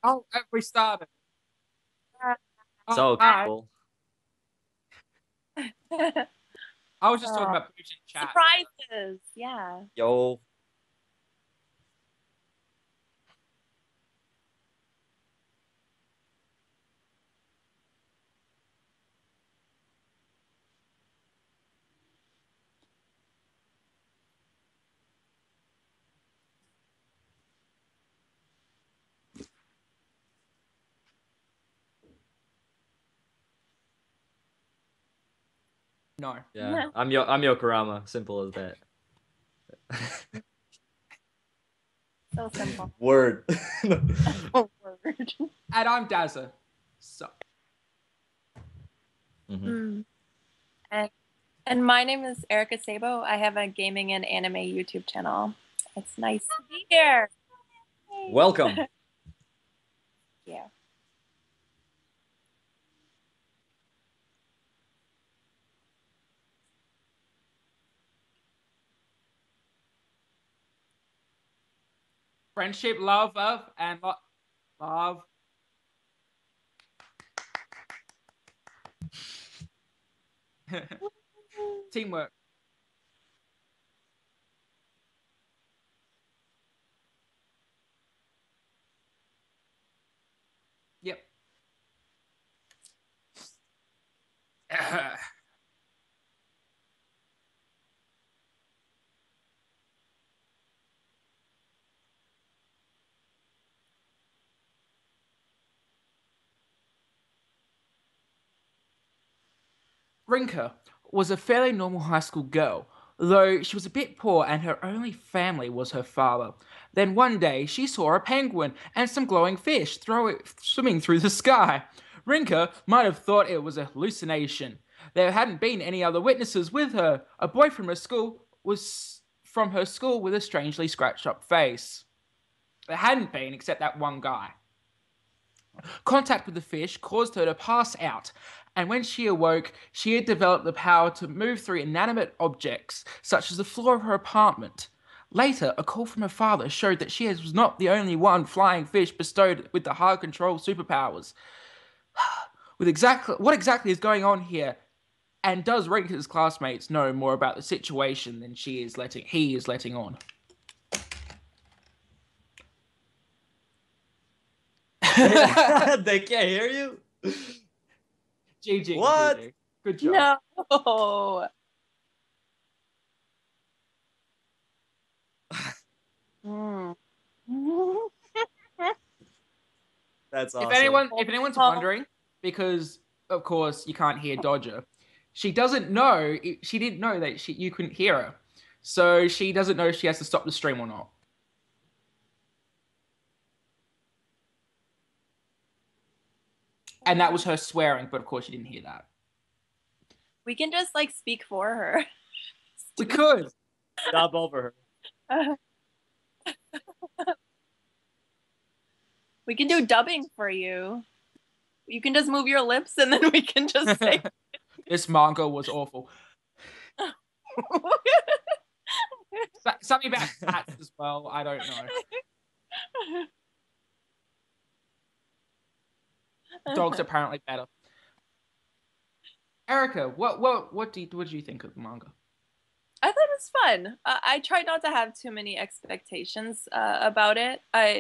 Oh, we started. Oh, So hi. cool. I was just talking Oh, about Pooch in chat. surprises. Yeah. Yo. No. Yeah. I'm Yokorama. Simple as that. So simple. Word. Oh, word. And I'm Dazza. So, Mm. And, and my name is Erica Sabo. I have a gaming and anime YouTube channel. It's nice to be here. Welcome. Yeah. friendship, and love. Teamwork. Yep. Rinka was a fairly normal high school girl, though she was a bit poor and her only family was her father. Then one day she saw a penguin and some glowing fish swimming through the sky. Rinka might have thought it was a hallucination. There hadn't been any other witnesses with her. A boy from her school with a strangely scratched up face. There hadn't been except that one guy. Contact with the fish caused her to pass out, and when she awoke, she had developed the power to move through inanimate objects, such as the floor of her apartment. Later, a call from her father showed that she was not the only one flying fish bestowed with the hard control superpowers. What exactly is going on here? And does Rinka's classmates know more about the situation than he is letting on? They can't hear you? GG, What? GG. Good job. No. Mm. That's If awesome. anyone's Oh, wondering, because of course you can't hear Dodger, she doesn't know. She didn't know that you couldn't hear her, so she doesn't know if she has to stop the stream or not. And that was her swearing, but of course you didn't hear that. we can just like speak for her. We could. Stop over her. We can do dubbing for you. You can just move your lips and then we can just say. This manga was awful. Something about cats as well. I don't know. Dogs apparently better. Erica, what do you think of the manga? I thought it was fun. I tried not to have too many expectations about it.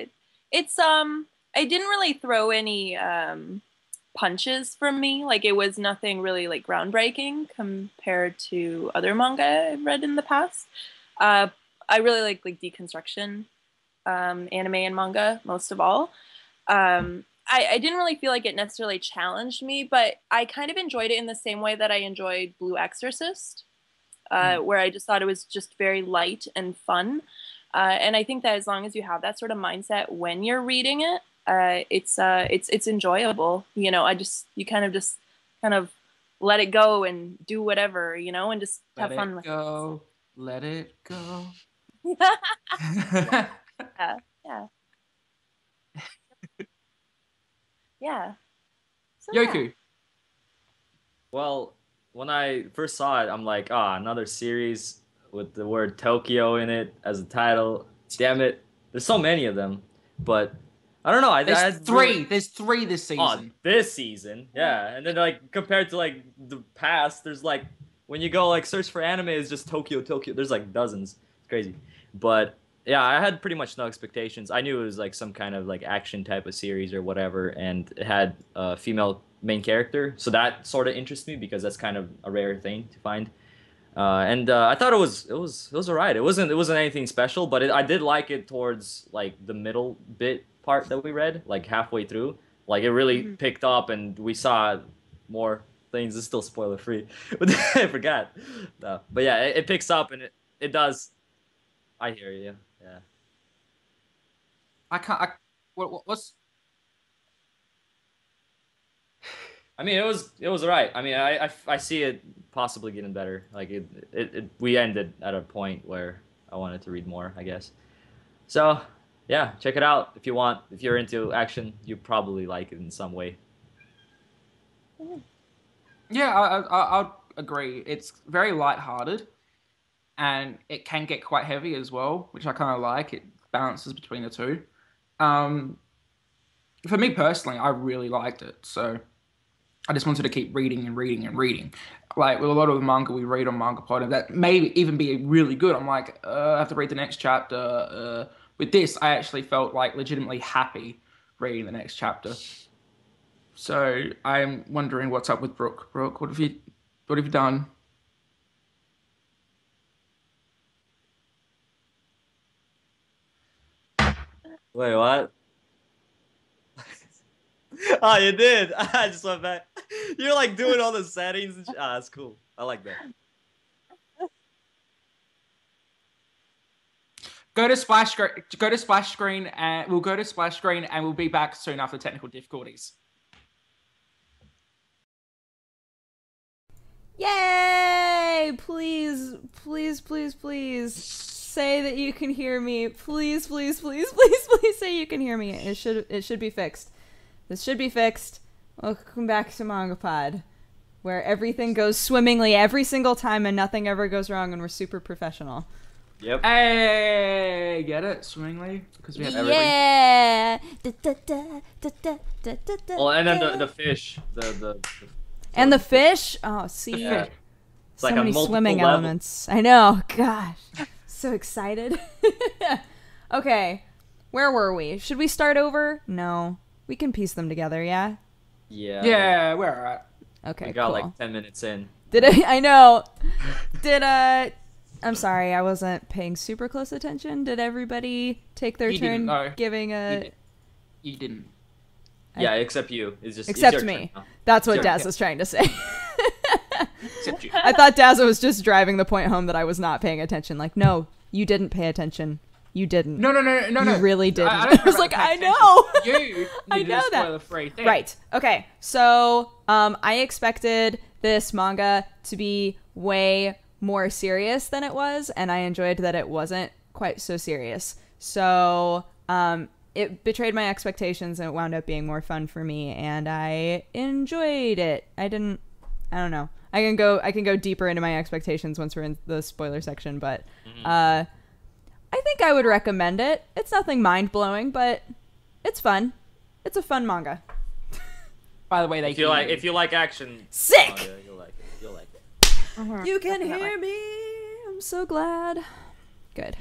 I didn't really throw any punches from me. Like it was nothing really like groundbreaking compared to other manga I've read in the past. Uh, I really like deconstruction anime and manga most of all. I didn't really feel like it necessarily challenged me, but I kind of enjoyed it in the same way that I enjoyed Blue Exorcist, where I just thought it was just very light and fun. And I think that as long as you have that sort of mindset when you're reading it, it's enjoyable. You know, you kind of let it go and do whatever, you know, and just Let have it fun with go. Let it go. it. Yeah, yeah, yeah. So yeah. Yoku. Well, when I first saw it, I'm like, ah, another series with the word Tokyo in it as a title. Damn it. There's so many of them. But I don't know. I There's had three. really- There's three this Oh, season. this season, yeah. And then like compared to like the past, there's like when you go like search for anime, it's just Tokyo. There's like dozens. It's crazy. But yeah, I had pretty much no expectations. I knew it was like some kind of like action type of series or whatever, and it had a female main character, so that sort of interests me because that's kind of a rare thing to find. And I thought it was alright. It wasn't anything special, but I did like it towards like the middle bit part that we read, like halfway through. Like it really picked up, and we saw more things. It's still spoiler free, but I forgot. But yeah, it picks up, and it does. I hear you. Yeah. I can't. What's? I mean, it was alright. I mean, I see it possibly getting better. Like we ended at a point where I wanted to read more, I guess. So yeah, check it out if you want. If you're into action, you probably like it in some way. Yeah, I'll agree. It's very lighthearted, and it can get quite heavy as well, which I kind of like. It balances between the two. For me personally, I really liked it, so I just wanted to keep reading and reading and reading. Like with a lot of the manga we read on MangaPod, and that may even be really good. I'm like, I have to read the next chapter. With this, I actually felt like legitimately happy reading the next chapter. So I'm wondering what's up with Brooke. Brooke, what have you done? Wait, what? Oh, you did. I just went back. You're like doing all the settings. And that's cool. I like that. Go to splash screen, and we'll go to splash screen, and we'll be back soon after technical difficulties. Yay! Please, please, please, please say that you can hear me. Please, please, please, please, please say you can hear me. It should be fixed. This should be fixed. Welcome back to MangaPod, where everything goes swimmingly every single time and nothing ever goes wrong, and we're super professional. Yep. Hey, get it swimmingly because we have everything. Yeah. Well, and then the fish, the and the fish. Oh, see, yeah. It's so like many a multiple swimming level. elements. I know. Gosh, so excited. Okay, where were we? Should we start over? No, we can piece them together. Yeah. Yeah, we're alright. Okay. We got cool. like 10 minutes in. Did I know. I'm sorry, I wasn't paying super close attention. Did everybody take their You turn didn't, no. giving a... You didn't. Yeah, except you. It's just Except it's your me. turn now. That's what Sure. Daz was trying to say. Except you. I thought Daz was just driving the point home that I was not paying attention. Like, no, you didn't pay attention. You didn't. No. You really didn't. I I was like, I know. You I needed know a that. spoiler-free thing. Right. Okay. So, I expected this manga to be way more serious than it was, and I enjoyed that it wasn't quite so serious. So, it betrayed my expectations, and it wound up being more fun for me, and I enjoyed it. I don't know. I can go deeper into my expectations once we're in the spoiler section, but I think I would recommend it. It's nothing mind-blowing, but it's fun. It's a fun manga. By the way, If you like action, Sick! manga, you'll like it. You'll like it. You can hear me. I'm so glad. Good.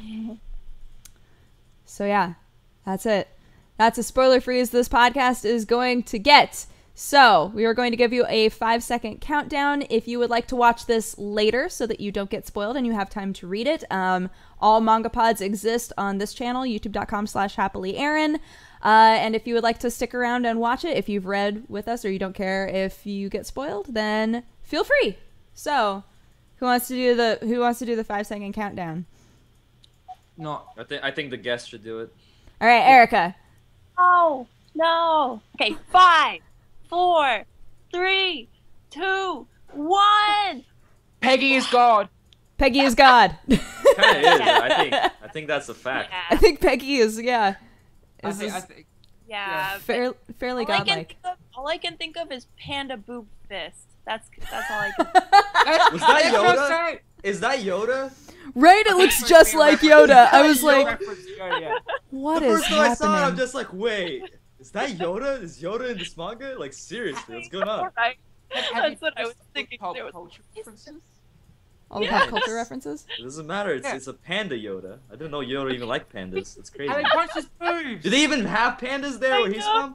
So yeah, that's it. That's as spoiler-free as this podcast is going to get. So we are going to give you a 5-second countdown if you would like to watch this later so that you don't get spoiled and you have time to read it. All manga pods exist on this channel, youtube.com/happilyerin. And if you would like to stick around and watch it, if you've read with us or you don't care if you get spoiled, then feel free. So, who wants to do the 5-second countdown? Not. I think the guest should do it. All right, Erica. Oh, no. Okay, 5, 4, 3, 2, 1. Peggy is God. Peggy is God. Kind of is. I think that's a fact. I think Peggy is, yeah. I think. Yeah. Fairly All godlike. all I can think of is Panda Boob Fist. That's all I can. Was that That's what I'm Yoda? saying. Is that Yoda? Right? It looks just like Yoda. I was like, Reference to Yoda, yeah. what The is first time I saw it, I'm happening? just like, wait, is that Yoda? Is Yoda in this manga? Like, seriously, what's going on? Right. Have you That's what I was noticed the thinking. pop There was- culture references? All the Yes. pop culture references? It doesn't matter. Yeah. It's a panda Yoda. I didn't know Yoda even liked pandas. That's crazy. And he punches boobs. Do they even have pandas there where he's from?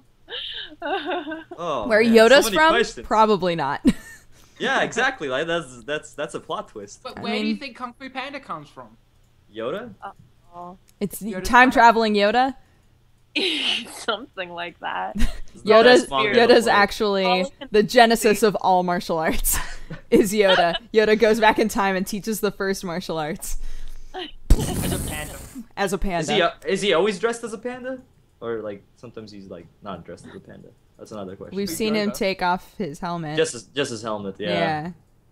Oh, Where man, Yoda's so many from? questions. Probably not. Yeah, exactly. Like that's a plot twist. But I where do you mean- think Kung Fu Panda comes from? Yoda? Oh. It's Yoda's time fine. traveling Yoda. Something like that. It's not Yoda's as manga, don't Yoda's worry. actually the genesis of all martial arts. Is Yoda. Yoda goes back in time and teaches the first martial arts As a panda. as a panda. Is he always dressed as a panda? Or like sometimes he's like not dressed as a panda? That's another question. We've Big seen him Yoda. take off his helmet. just his helmet, yeah.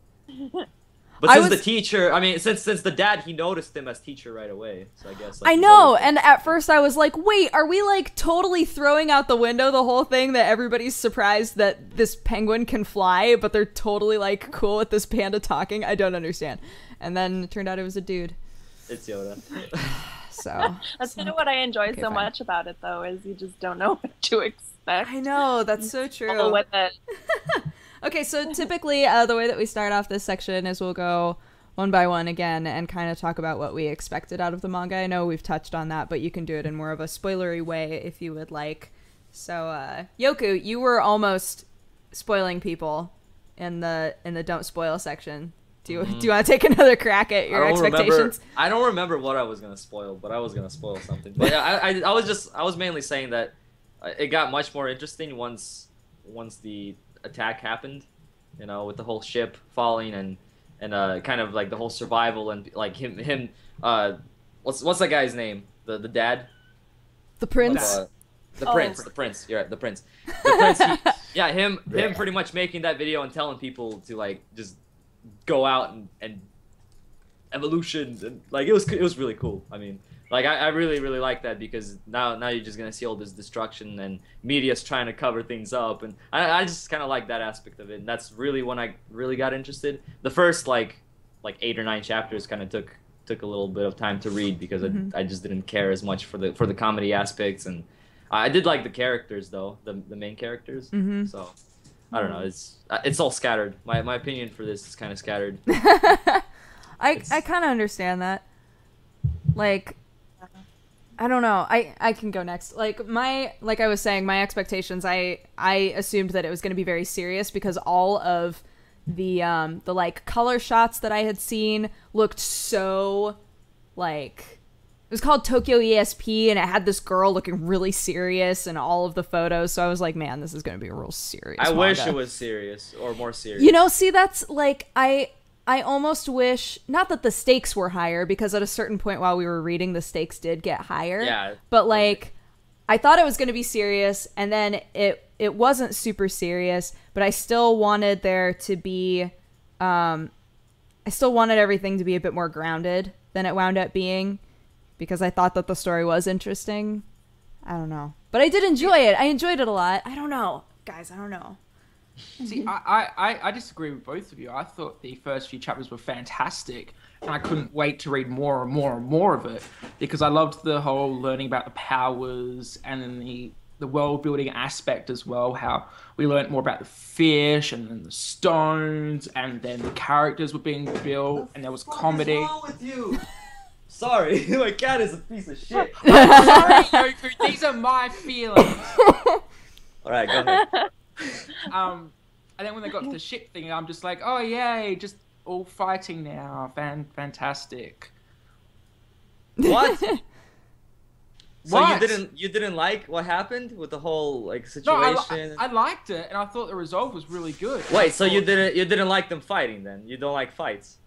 But I since was- the teacher, I mean, since the dad, he noticed him as teacher right away. So I guess. Like, I he's know, always- and at first I was like, wait, are we like totally throwing out the window the whole thing that everybody's surprised that this penguin can fly, but they're totally like cool with this panda talking? I don't understand. And then it turned out it was a dude. It's Yoda. So That's kind of what I enjoy Okay, so fine. much about it, though, is you just don't know what to expect. I know, that's so true. Roll with it. Okay, so typically the way that we start off this section is we'll go one by one again and kind of talk about what we expected out of the manga. I know we've touched on that, but you can do it in more of a spoilery way if you would like. So, Yoku, you were almost spoiling people in the don't spoil section. Do you want to take another crack at your expectations? I don't remember what I was gonna spoil, but I was gonna spoil something. But yeah, I was mainly saying that it got much more interesting once the attack happened. You know, with the whole ship falling and kind of like the whole survival and like him what's that guy's name? The dad? The prince. The Oh. prince. You're right, the prince. The prince. Him pretty much making that video and telling people to like just go out and evolution and like it was really cool. I mean, like I really like that because now you're just gonna see all this destruction and media's trying to cover things up and I just kind of like that aspect of it and that's really when I really got interested. The first like 8 or 9 chapters kind of took a little bit of time to read because I just didn't care as much for the comedy aspects and I did like the characters though the main characters. So I don't know, it's all scattered. My opinion for this is kind of scattered. I kind of understand that. Like, I don't know. I can go next. Like I was saying, my expectations. I assumed that it was going to be very serious because all of the like color shots that I had seen looked so like. It was called Tokyo ESP, and it had this girl looking really serious in all of the photos. So I was like, man, this is going to be a real serious. I wish manga. it was serious or more serious. You know, see, that's like I almost wish not that the stakes were higher because at a certain point while we were reading, the stakes did get higher. Yeah. But like, I thought it was going to be serious, and then it wasn't super serious. But I still wanted there to be, I still wanted everything to be a bit more grounded than it wound up being, because I thought that the story was interesting. I don't know, but I did enjoy it. I enjoyed it a lot. I don't know, guys. I don't know. See, I disagree with both of you. I thought the first few chapters were fantastic, and I couldn't wait to read more and more and more of it because I loved the whole learning about the powers and then the world building aspect as well. How we learned more about the fish and then the stones, and then the characters were being built, and there was comedy. What's wrong with you? Sorry, my cat is a piece of shit. Sorry, Goku, these are my feelings. All right, go ahead. And then when they got to the ship thing, I'm just like, oh yay, just all fighting now, fantastic. What? So What? you didn't like what happened with the whole like No, situation? I liked it, and I thought the result was really good. Wait, so you didn't like them fighting then? You don't like fights?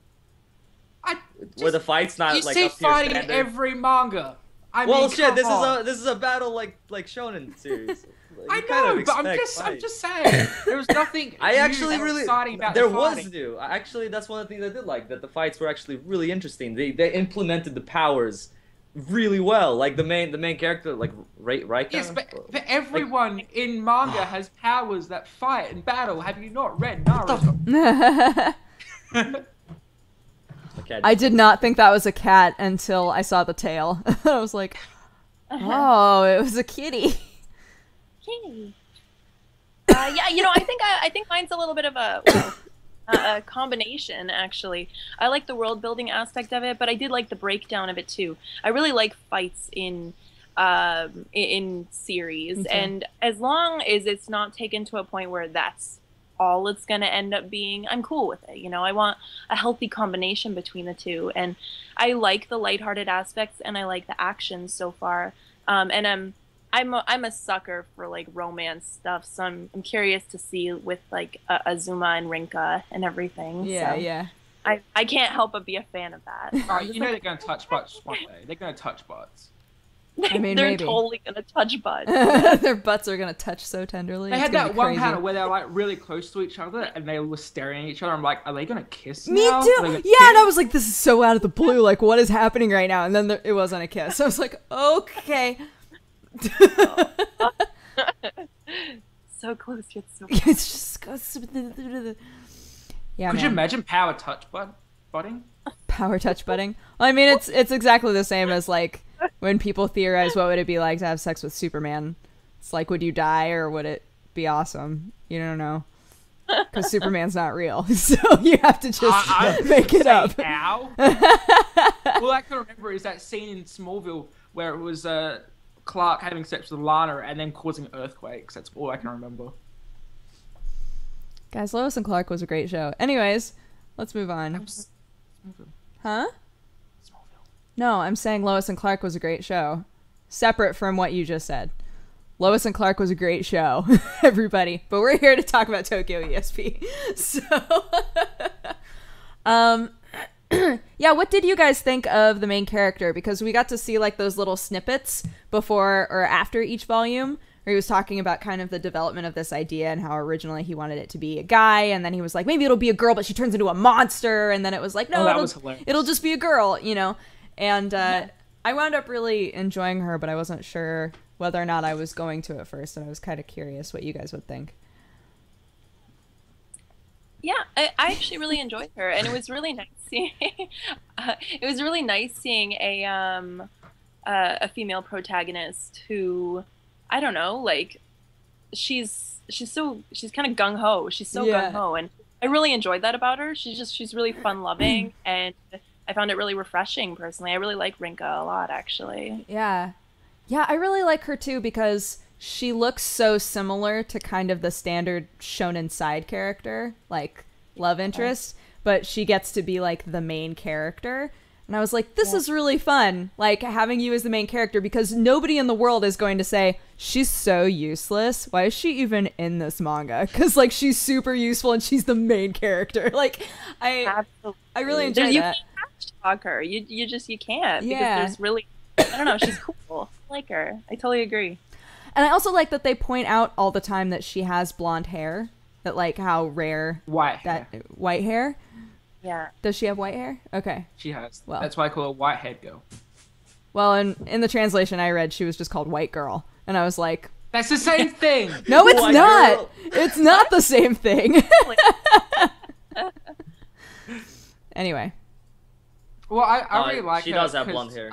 Were the fights not You like see up to your fighting in standard? every manga. I Well, mean, shit, come this on. is a battle like shonen series. I You kind know, of but I'm expect just fight. saying there was nothing. I new actually and really exciting about there the was fighting. new. Actually, that's one of the things I did like, that the fights were actually really interesting. They implemented the powers really well. Like the main character, like Raika. Yes, but everyone in manga has powers that fight and battle. Have you not read Naruto? The cat. I did not think that was a cat until I saw the tail. I was like, oh, it was a kitty. Yay. Yeah, you know, I think mine's a little bit of a combination, actually. I like the world building aspect of it, but I did like the breakdown of it too. I really like fights in series, and as long as it's not taken to a point where that's all it's going to end up being, I'm cool with it. You know, I want a healthy combination between the two, and I like the lighthearted aspects, and I like the action so far. And I'm a sucker for like romance stuff, so I'm curious to see with like Azuma and Rinka and everything. Yeah, so yeah. I can't help but be a fan of that. Oh, you know they're going to touch butts one day. They're going to touch butts. I mean, they're maybe. totally gonna touch butts. Their butts are gonna touch so tenderly. They It's had gonna that be one crazy. panel where they're like really close to each other and they were staring at each other. I'm like, are they going to kiss Me now? too. Are they gonna Yeah, and I kiss? was like, this is so out of the blue. Like, what is happening right now? And then it wasn't a kiss. I was like, okay. So close yet so It's just yeah. Could you Man. imagine power touch butting? Power touch butting? Well, I mean, it's exactly the same as like when people theorize what would it be like to have sex with Superman. It's like, would you die or would it be awesome? You don't know, because Superman's not real, so you have to just I make it up. Ow. All I can remember is that scene in Smallville where it was Clark having sex with Lana and then causing earthquakes. That's all I can remember. Guys, Lois and Clark was a great show. Anyways, let's move on. Smallville. Huh? Smallville. No, I'm saying Lois and Clark was a great show. Separate from what you just said. Lois and Clark was a great show, everybody. But we're here to talk about Tokyo ESP. So, yeah, what did you guys think of the main character? Because we got to see like those little snippets before or after each volume where he was talking about kind of the development of this idea and how originally he wanted it to be a guy, and then he was like, maybe it'll be a girl, but she turns into a monster, and then it was like, no, Oh, that was hilarious. it'll just be a girl, you know? And I wound up really enjoying her, but I wasn't sure whether or not I was going to at first, and I was kind of curious what you guys would think. Yeah, I actually really enjoyed her, and it was really nice seeing. It was really nice seeing a female protagonist who, I don't know, like she's kind of gung ho. She's so Yeah. gung ho, and I really enjoyed that about her. She's really fun loving, and I found it really refreshing personally. I really like Rinka a lot, actually. Yeah. Yeah, I really like her too because she looks so similar to kind of the standard shonen side character, like love interest, but she gets to be like the main character. And I was like, this is really fun, like having you as the main character, because nobody in the world is going to say, she's so useless. Why is she even in this manga? Because like she's super useful and she's the main character. Like I really enjoy You that. can't talk her. You can't, because Yeah. there's really, I don't know, she's cool. I like her. I totally agree. And I also like that they point out all the time that she has blonde hair. That like how rare White that hair. white hair. Yeah. Does she have white hair? Okay. She has. Well. That's why I call her White Head Girl. Well, in the translation I read, she was just called White Girl, and I was like, That's the same thing. no, it's White not. girl. It's not the same thing. Anyway, Well, I really like she her. does have 'cause, blonde hair.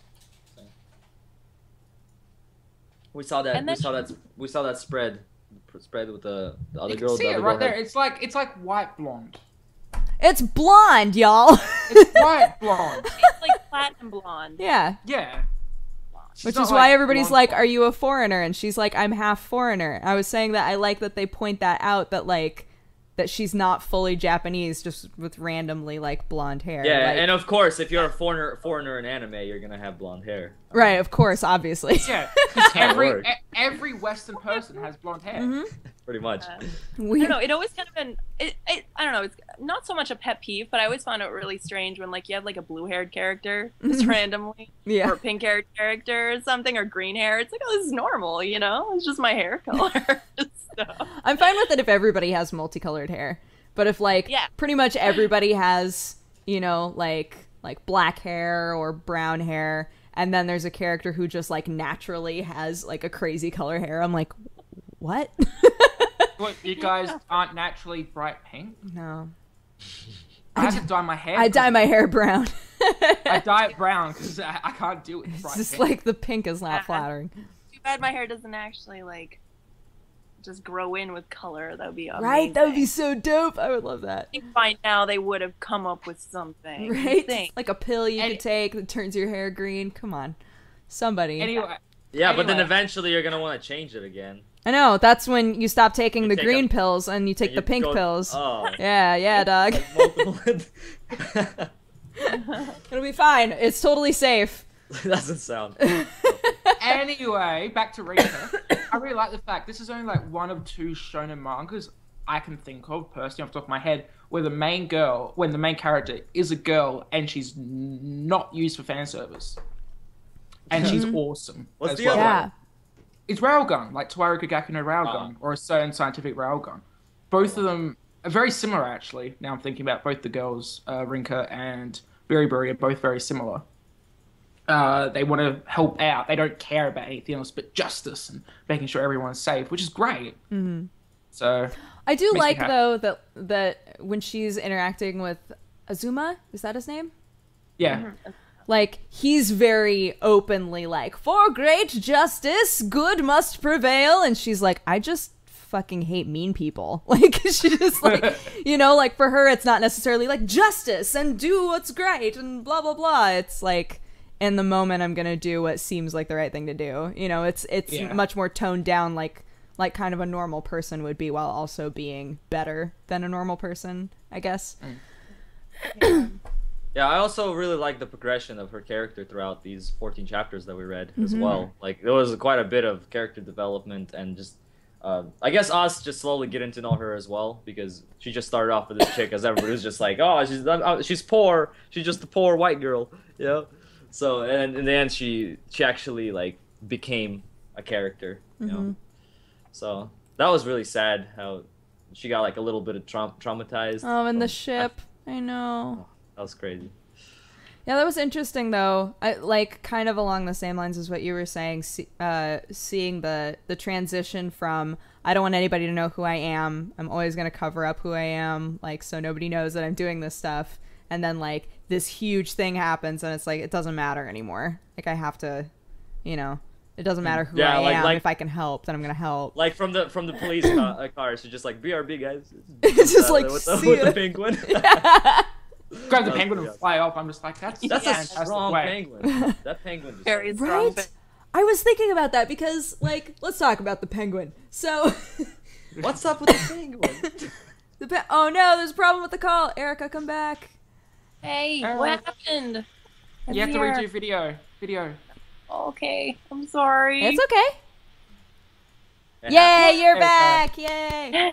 We saw that. And then We saw that spread with the other you girl. can see the it other right girl there. had- It's like white blonde. it's blonde, y'all. It's white blonde. It's like platinum blonde. Yeah. Yeah. She's Which not is why everybody's blonde like, blonde. are you a foreigner? And she's like, I'm half foreigner. I was saying that I like that they point that out, that like that she's not fully Japanese, just with randomly like blonde hair. Yeah, like, and of course, if you're a foreigner in anime, you're gonna have blonde hair. right, of course, obviously. Yeah, because how it works. every Western person has blonde hair. Mm-hmm. Pretty much. I We, don't know. It always kind of been. I don't know. It's not so much a pet peeve, but I always found it really strange when like you have like a blue-haired character just randomly, yeah. or a pink-haired character or something, or green hair. It's like, oh, this is normal, you know? It's just my hair color. So, I'm fine with it if everybody has multicolored hair. But if like Yeah. pretty much everybody has, you know, like black hair or brown hair, and then there's a character who just like naturally has like a crazy color hair, I'm like, what? What, you guys aren't naturally bright pink? No. I had to dye my hair. I dye my hair brown. I dye it brown because I can't do it. It's just like the pink is not flattering. Too bad my hair doesn't actually like just grow in with color. That would be amazing. Right? That would be so dope. I would love that. I think by now they would have come up with something. Right? Think. Like a pill you could take that turns your hair green. Come on. Somebody. Anyway. Yeah, but then Anyway. eventually you're gonna want to change it again. I know. That's when you stop taking the take green a- pills and you take And the you pink go- pills. Oh. Yeah, dog. Like multiple- It'll be fine. It's totally safe. Doesn't sound. Anyway, back to Rika. I really like the fact this is only like one of 2 shonen mangas I can think of personally off the top of my head where the main character is a girl and she's not used for fan service. And she's awesome. What's as the well. other Yeah. one? It's Railgun, like Tawaru Kagako no Railgun, or a certain scientific Railgun. Both of them are very similar, actually. Now I'm thinking about both the girls, Rinka and Biribiri, are both very similar. They want to help out. They don't care about anything else but justice and making sure everyone's safe, which is great. Mm-hmm. So I do Makes me like happy. though that when she's interacting with Azuma, is that his name? yeah, Like he's very openly like, for great justice, good must prevail, and she's like, I just fucking hate mean people. Like she just like, you know, like for her it's not necessarily like justice and do what's great and blah blah blah. It's like in the moment I'm gonna do what seems like the right thing to do. You know, it's Yeah. much more toned down, like kind of a normal person would be, while also being better than a normal person, I guess. Yeah, I also really like the progression of her character throughout these 14 chapters that we read as well. Like, there was quite a bit of character development and just, I guess us just slowly getting to know her as well, because she just started off with this chick as everybody was just like, oh, she's poor, she's just a poor white girl, you know? So, and in the end, she actually, like, became a character, you know? So, that was really sad how she got, like, a little bit of traumatized. Oh, and the from- ship. I know. That was crazy. Yeah, that was interesting though. I like kind of along the same lines as what you were saying, seeing the transition from I don't want anybody to know who I am. I'm always going to cover up who I am, like so nobody knows that I'm doing this stuff. And then like this huge thing happens and it's like it doesn't matter anymore. Like I have to, you know, it doesn't matter who Yeah, I am. like- If I can help, then I'm going to help. Like from the police cars, she's just like BRB guys. It's just like, with see with ya. the penguin. grab the That's penguin and pretty fly off. I'm just like, that's That's a a fantastic strong way. penguin. That penguin. Just Very strong. Right? I was thinking about that because like let's talk about the penguin. So What's up with the penguin? oh no, there's a problem with the call. Erica, come back. Hey, Oh. what happened? You have to Here. redo video. Okay, I'm sorry. It's okay. It Yay, you're Erica. back! Yay!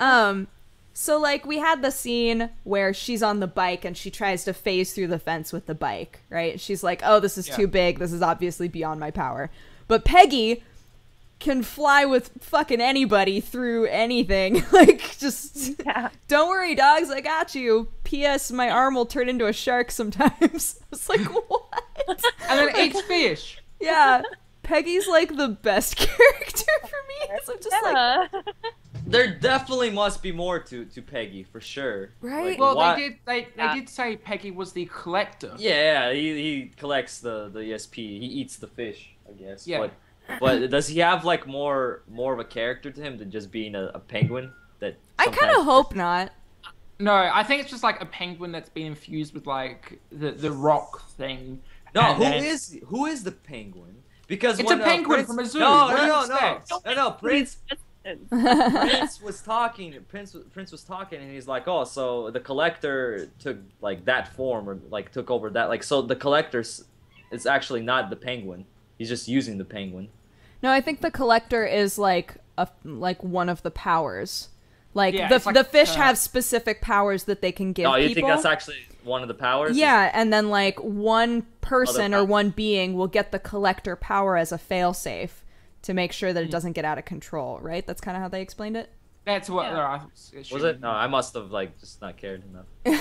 So like we had the scene where she's on the bike and she tries to phase through the fence with the bike, right? She's like, "Oh, this is Yeah. too big. This is obviously beyond my power." But Peggy can fly with fucking anybody through anything. Like just Yeah. don't worry, dogs, I got you. P.S. My arm will turn into a shark sometimes. I was like, what? And then it eats fish. Yeah. Peggy's like the best character for me. So I'm just like, Yeah. There definitely must be more to Peggy for sure. Right? Like, Well, what- they did say Peggy was the collector. Yeah, he collects the ESP. He eats the fish, I guess. Yeah. But does he have like more of a character to him than just being a penguin? That I kind sometimes- of hope not. No, I think it's just like a penguin that's been infused with like the rock thing. No, And who then- is the penguin? Because It's when, a penguin Prince... from a zoo. No, What do you no, expect? no. Prince was talking. Prince was talking, and he's like, "Oh, so the collector took like that form, or like took over that. Like, so the collector's is actually not the penguin. He's just using the penguin." No, I think the collector is like one of the powers. Like Yeah, the it's like, the fish have specific powers that they can give Oh, you people. think that's actually one of the powers? Yeah, and then like one person or powers. one being will get the collector power as a failsafe to make sure that it doesn't get out of control, right? That's kind of how they explained it. That's what Yeah. Was it? No, I must have like just not cared enough.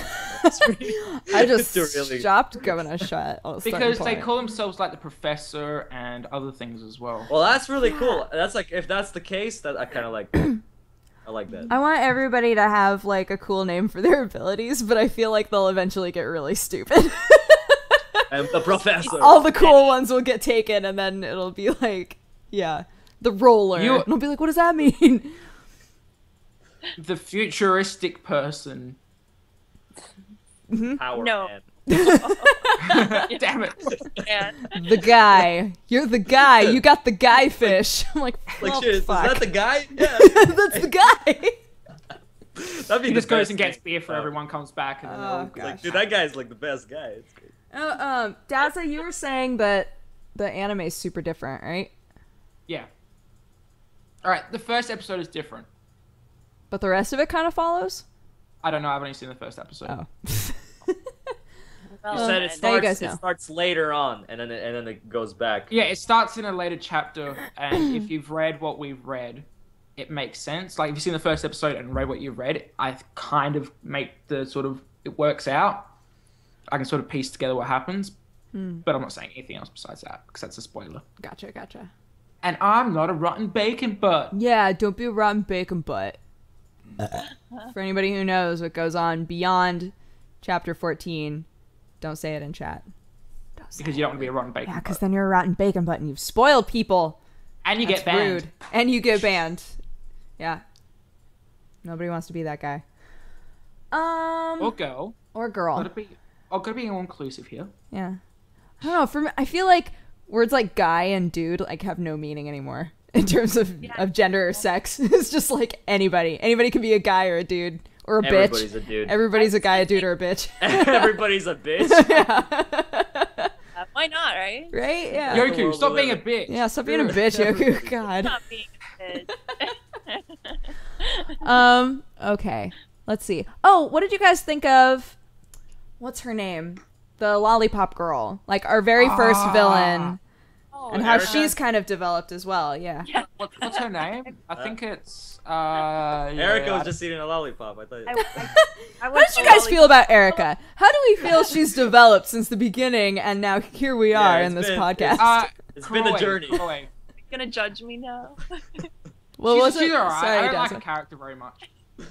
I just To really- stopped giving a shot. Because they call themselves like the professor and other things as well. Well, that's really cool. That's like if that's the case, that I kind of like. I like that. I want everybody to have like a cool name for their abilities, but I feel like they'll eventually get really stupid. I'm the professor. All the cool ones will get taken, and then it'll be like, yeah, the roller. You- And I'll be like, what does that mean? The futuristic person. Power No. Man. Damn it. And The guy. You're the guy. You got the guy fish. I'm like, Like oh, shit, is fuck. that the guy? Yeah. That's the guy. That'd be He the just goes best and gets thing. beer for everyone, comes back, and then they're all Oh, good. gosh. Like, dude, that guy's like the best guy. It's great. Oh, Daza, you were saying that the anime is super different, right? Yeah. Alright, the first episode is different. But the rest of it kind of follows? I don't know, I've only seen the first episode. Oh. You said it now you starts. guys It know. starts later on, and then it goes back. Yeah, it starts in a later chapter, and if you've read what we've read, it makes sense. Like, if you've seen the first episode and read what you've read, I kind of make the sort of, it works out. I can sort of piece together what happens, but I'm not saying anything else besides that, because that's a spoiler. Gotcha. And I'm not a rotten bacon butt. Yeah, don't be a rotten bacon butt. For anybody who knows what goes on beyond chapter 14, don't say it in chat. Don't say Because it. you don't want to be a rotten bacon Yeah, because butt. then you're a rotten bacon butt and you've spoiled people. And you That's get banned. rude. And you get banned. Yeah. Nobody wants to be that guy. Or girl. Or girl. Gotta be all inclusive here. Yeah. I don't know. For me, I feel like words like guy and dude like have no meaning anymore in terms of gender or sex. It's just like anybody. Anybody can be a guy or a dude or a bitch. Everybody's a dude. Everybody's a guy, a dude, or a bitch. Everybody's a bitch. why not, right? Right? Yeah. Yo- Yoku, stop being a bitch. Yeah, stop being a bitch, Yoku. God. Not being a bitch. Okay. Let's see. Oh, what did you guys think of what's her name? The lollipop girl. Like our very first villain. Oh, And how Erica? she's kind of developed as well, yeah. What's her name? I think it's Erica was just eating a lollipop. I thought. How did you guys feel about Erica? How do we feel she's developed since the beginning and now here we are it's in this been- podcast? It's been a journey. Kuroe. gonna judge me now? What was She's it? alright. Sorry, I don't like Daza. her character very much.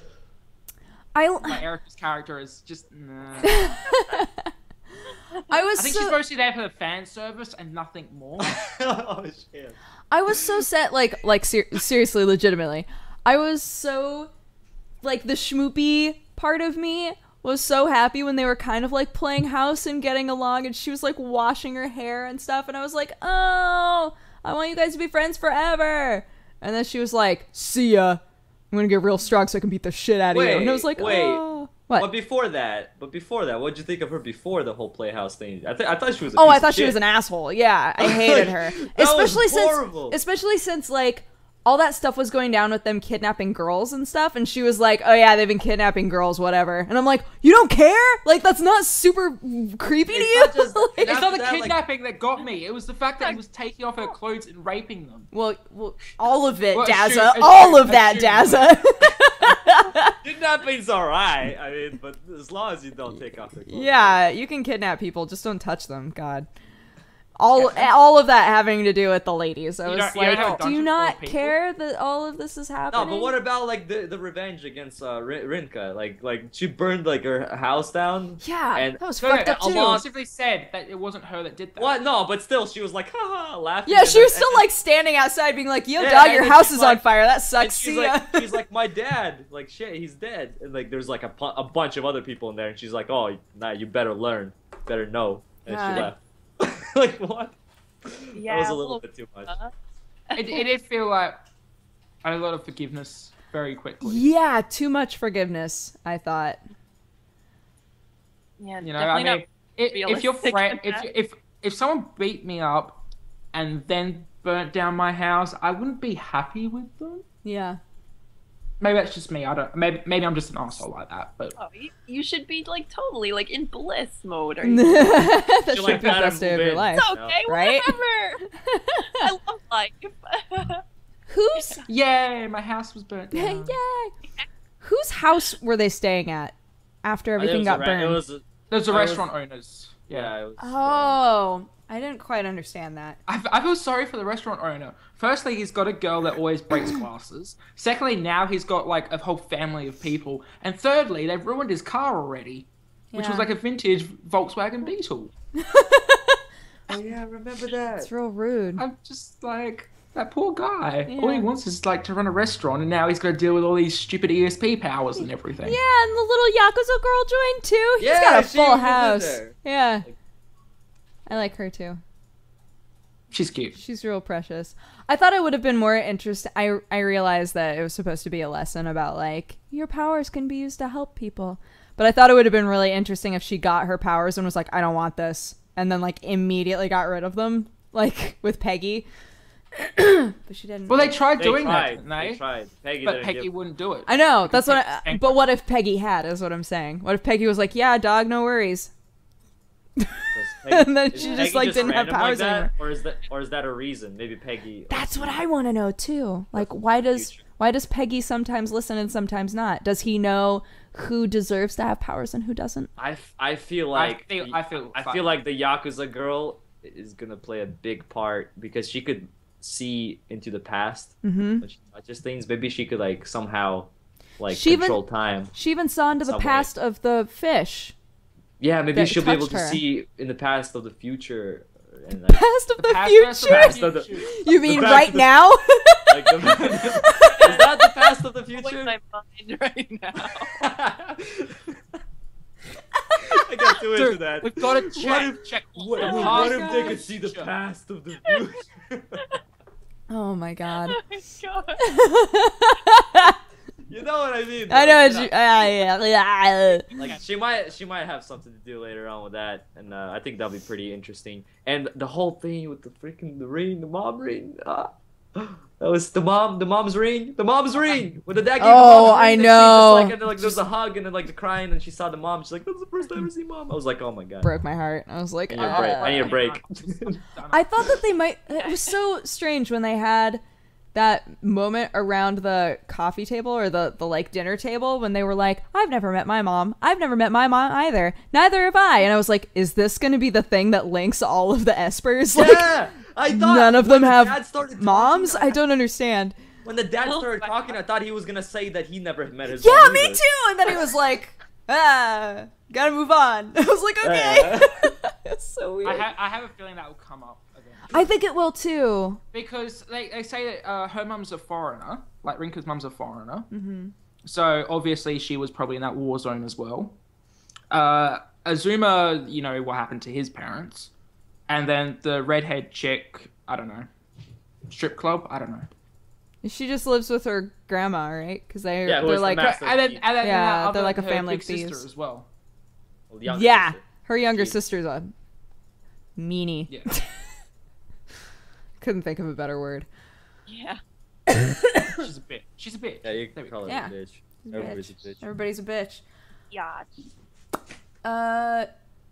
I Erica's character is just nah. I was I think so, she's mostly there for the fan service and nothing more. Oh shit. I was so set, seriously, legitimately. I was so, like, the schmoopy part of me was so happy when they were kind of, like, playing house and getting along, and she was, like, washing her hair and stuff, and I was like, oh, I want you guys to be friends forever. And then she was like, see ya. I'm gonna get real strong so I can beat the shit out of you. And I was like, wait. oh. What? But before that, what'd you think of her before the whole Playhouse thing? I thought she was. Oh, I thought she was an asshole. Yeah, I hated her. That was horrible. Especially since like all that stuff was going down with them kidnapping girls and stuff, and she was like, "Oh yeah, they've been kidnapping girls, whatever." And I'm like, "You don't care? Like that's not super creepy to you?" not just- Like- It's not the that, like- kidnapping that got me. It was the fact that he was taking off her clothes and raping them. well, all of it, Well, Daza. assume- All of that, assume. Daza. Kidnapping's alright. I mean, but as long as you don't take off their clothes. Yeah, you can kidnap people, just don't touch them. God. All of that having to do with the ladies. I You was don't- you don't have a like, do dungeon you full not of people? care that all of this is happening? No, but what about like the revenge against Rinka? Like she burned like her house down. Yeah, And- that was No, fucked up she too. specifically said that it wasn't her that did that. What? No, but still, she was like, haha, laughing. Yeah, and she then- was still and like standing outside being like, yo, Yeah, dog, and your then house she's is on like- fire. That and sucks. she's See ya. like, she's like, my dad. Like, shit, he's dead. And like, there's like a bunch of other people in there, and she's like, oh, nah, you better learn, better know. And God. she left. Like what? Yeah, That was a little bit too much. It did feel like a lot of forgiveness very quickly. Yeah, too much forgiveness, I thought. Yeah, You know, I definitely mean, if your realistic friend, with that. if someone beat me up and then burnt down my house, I wouldn't be happy with them. Yeah. Maybe that's just me. I don't. Maybe I'm just an asshole like that. But Oh, you should be like totally like in bliss mode. Or you That She, should like, be the gotta best day of move your in. life. It's okay, Right? whatever. I love life. Whose yay, my house was burnt down. Yay! Whose house were they staying at after everything got burned? It was There's the I was- restaurant owners. Yeah. It was, Oh, I didn't quite understand that. I feel sorry for the restaurant owner. Firstly, he's got a girl that always breaks glasses. Secondly, now he's got like a whole family of people. And thirdly, they've ruined his car already, which was Yeah. like a vintage Volkswagen Beetle. oh yeah, I remember that. It's real rude. I'm just like, that poor guy. Yeah. All he wants is like to run a restaurant, and now he's got to deal with all these stupid ESP powers and everything. Yeah, and the little Yakuza girl joined too. He's Yeah, got a she full was in house. there. Yeah. I like her too. She's cute. She's real precious. I thought it would have been more interesting. I realized that it was supposed to be a lesson about like your powers can be used to help people. But I thought it would have been really interesting if she got her powers and was like, I don't want this, and then like immediately got rid of them, like with Peggy. But she didn't. Well, they tried They doing tried. that, didn't they? They tried. Peggy But didn't Peggy give- wouldn't do it. I know. That's what. Peggy- But what if Peggy had? Is what I'm saying. What if Peggy was like, yeah, dog, no worries. Does And then is she Peggy just, like, didn't have random powers that? anymore. Or is that a reason? Maybe Peggy. That's what I want to know too. Like, why does Peggy sometimes listen and sometimes not? Does he know who deserves to have powers and who doesn't? I feel like I feel like the Yakuza girl is gonna play a big part because she could see into the past Mm-hmm. when she touches things. Maybe she could like somehow like She even- control time. She even saw into the Some way. past of the fish. Yeah, maybe that she'll be able touched to her. see in the past of the future and like, Past of the past future. Past of the- You mean past right of the- now? like the, is that the past of the Blowing future? my mind right now. I got too into Dude, that. we've got to check. What, the what past if they and could see the future. past of the future? Oh my god. Oh my god. You know what I mean? I know. Like she might have something to do later on with that, and I think that'll be pretty interesting. And the whole thing with the ring, the mom ring. That was the mom's ring, when the dad gave the Oh, mom's ring, I and she know. just, like, and then, like there was a hug and then like the crying, and she saw the mom. She's like, "That's the first time I ever see mom." I was like, "Oh my god." Broke my heart. I was like, I need a break. I need a break. I thought that they might. It was so strange when they had that moment around the coffee table or the like dinner table when they were like, I've never met my mom. I've never met my mom either. Neither have I. And I was like, is this going to be the thing that links all of the Espers? Like, Yeah, I thought none of when them the have dad started talking, moms? I don't understand. When the dad Oh started my talking, I thought he was gonna say that he never met his Yeah, mom me either. too. And then he was like, gotta move on. I was like, okay. It's so weird. I have a feeling that will come up eventually. I think it will too. Because they say that her mum's a foreigner, like Rinka's mum's a foreigner. Mm-hmm. So obviously she was probably in that war zone as well. Azuma, you know what happened to his parents. And then the redhead chick, I don't know. Strip club? I don't know. She just lives with her grandma, right? Because Yeah, who they're is the like, master? And then Yeah, that they're like a her family big of thieves. sister as well. Well, the younger yeah, sister. her younger Jeez. sister's a meanie. Yeah. Couldn't think of a better word. Yeah. She's a bitch. She's a bitch. Yeah, you There can we call her Yeah. a bitch. She's a Everybody's bitch. a bitch. Everybody's a bitch. Yeah.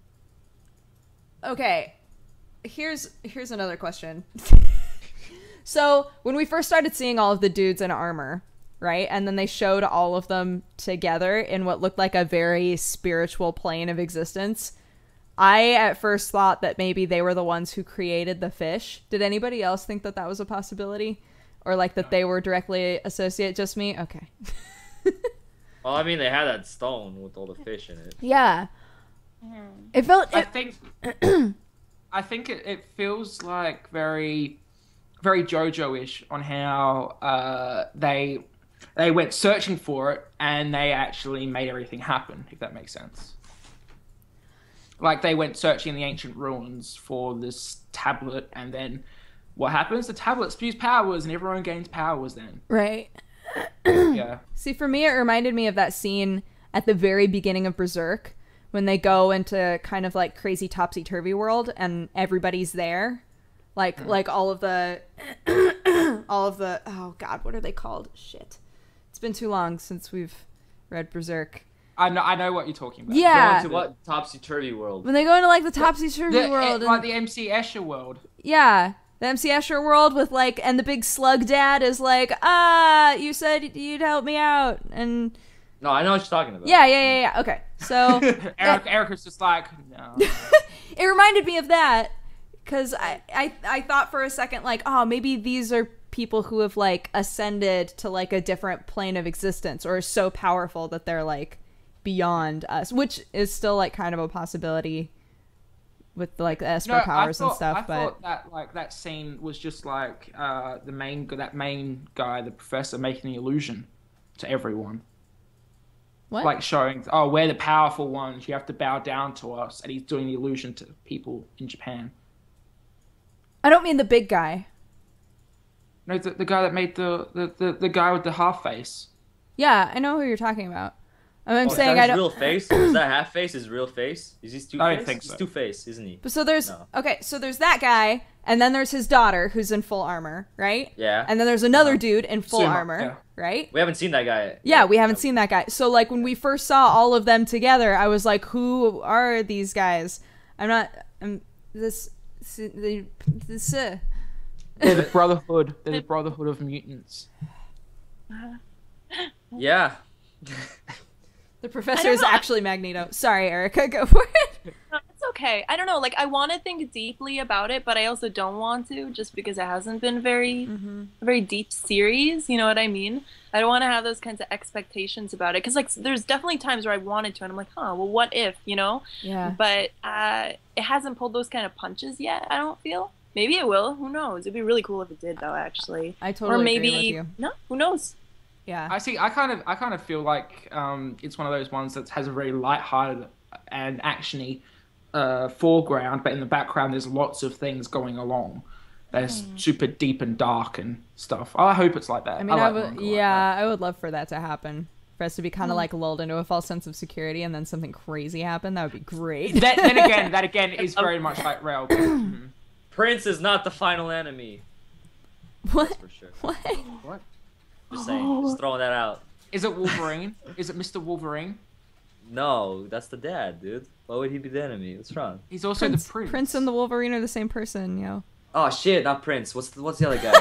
Okay. Here's another question. So when we first started seeing all of the dudes in armor, right, and then they showed all of them together in what looked like a very spiritual plane of existence, I at first thought that maybe they were the ones who created the fish. Did anybody else think that that was a possibility, or like that they were directly associated? Just me? Okay. Well, I mean, they had that stone with all the fish in it. Yeah. It felt. I think it feels like very JoJo-ish on how they went searching for it and they actually made everything happen, if that makes sense. Like they went searching in the ancient ruins for this tablet, and then what happens? The tablet spews powers and everyone gains powers then. Right. Yeah. See, for me, it reminded me of that scene at the very beginning of Berserk when they go into kind of like crazy topsy-turvy world and everybody's there. Like all of the, oh God, what are they called? Shit. It's been too long since we've read Berserk. I know what you're talking about. Yeah. Going to what topsy-turvy world? When they go into like the topsy-turvy world. Like And, the MC Escher world. yeah. The MC Escher world with like, and the big slug dad is like, you said you'd help me out. And No, I know what you're talking about. yeah. Okay. So. Erica's just like, no. It reminded me of that because I thought for a second like, oh, maybe these are people who have like ascended to like a different plane of existence or are so powerful that they're like beyond us, which is still like kind of a possibility with like the Esper powers and stuff. I thought that like that scene was just like that main guy, the professor, making the illusion to everyone. What? Like showing, oh, we're the powerful ones. You have to bow down to us, and he's doing the illusion to people in Japan. I don't mean the big guy. No, the guy that made the guy with the half face. Yeah, I know who you're talking about. I'm Oh, saying is that I his don't. real face? Is that half face his real face? Is he Two-Face? I don't think so. He's Two-Face, isn't he? So there's No. okay, so there's that guy, and then there's his daughter who's in full armor, right? Yeah. And then there's another dude in full Suma, armor, yeah. right? We haven't seen that guy. Yeah, we haven't seen that guy. So like when we first saw all of them together, I was like, who are these guys? This. They're the Brotherhood. They're the Brotherhood of Mutants. Yeah. The professor is actually Magneto. Sorry, Erica, go for it. No, it's okay. I don't know. Like, I want to think deeply about it, but I also don't want to, just because it hasn't been a very deep series. You know what I mean? I don't want to have those kinds of expectations about it, because like, there's definitely times where I wanted to, and I'm like, huh, well, what if, you know? Yeah. But it hasn't pulled those kind of punches yet. I don't feel. Maybe it will. Who knows? It'd be really cool if it did, though. Actually, I totally or maybe agree with you. no. Who knows? Yeah. I see. I kind of feel like it's one of those ones that has a very light-hearted and actiony foreground, but in the background there's lots of things going along. There's super deep and dark and stuff. I hope it's like that. I mean, like manga like I would love for that to happen. For us to be kind of like lulled into a false sense of security, and then something crazy happen. That would be great. that. That again is very much like Rail. Prince is not the final enemy. What? That's for sure. What? What? Just saying. Just throwing that out. Is it Wolverine? Is it Mr. Wolverine? No, that's the dad, dude. Why would he be the enemy? What's wrong? He's also the prince. Prince and the Wolverine are the same person, yo. Oh shit, not Prince. What's the other guy?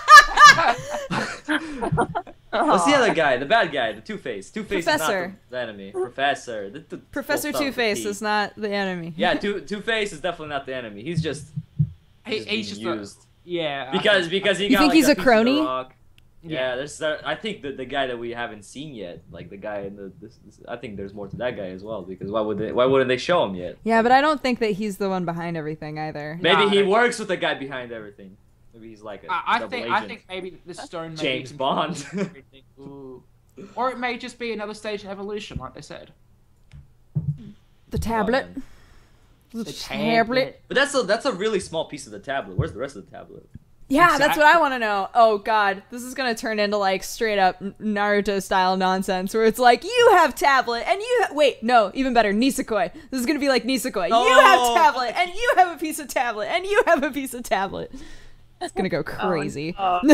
What's the other guy? The bad guy, the Two-Face. Two-Face is not Professor. the enemy. Professor. The Professor full Two-Face T. is not the enemy. Yeah, Two-Face is definitely not the enemy. He's just He's being just used. yeah. Because he You got think like, he's a piece of the crony? rock. Yeah, there's I think the guy that we haven't seen yet, like the guy in this, I think there's more to that guy as well, because why wouldn't they show him yet? Yeah, but I don't think that he's the one behind everything either. Maybe Nah, he I- works with the guy behind everything. Maybe he's like a I double think agent. maybe the stone may be James controlling Bond. everything. Ooh. Or it may just be another stage of evolution, like they said. The tablet. man. The The tablet. But that's a really small piece of the tablet. Where's the rest of the tablet? Yeah, that's what I want to know. Oh god, this is gonna turn into like straight up Naruto style nonsense where it's like you have tablet and you wait, no, even better, Nisekoi. This is gonna be like Nisekoi. Oh. You have tablet and you have a piece of tablet and you have a piece of tablet. It's gonna go crazy.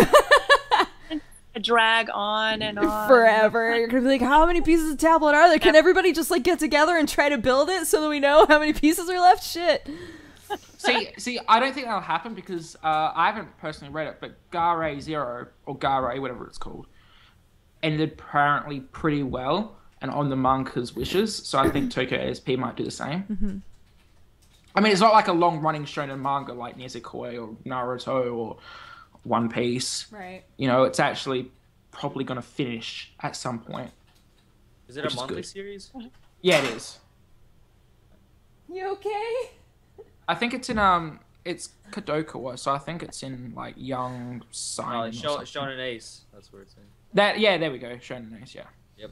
Drag on and on Forever. You're gonna be like, how many pieces of tablet are there? Can everybody just like get together and try to build it so that we know how many pieces are left? Shit. See, I don't think that'll happen because I haven't personally read it, but Gare Zero, or Gare, whatever it's called, ended apparently pretty well and on the manga's wishes, so I think Tokyo ASP might do the same. I mean, it's not like a long-running shonen manga like Nisekoi or Naruto or One Piece. Right. You know, it's actually probably going to finish at some point. Is it Which a is monthly good. series? Yeah, it is. You okay? I think it's in it's Kadokawa, so I think it's in like Young Sign. Shonen Ace. That's where it's in. That there we go, Shonen Ace, yeah. Yep.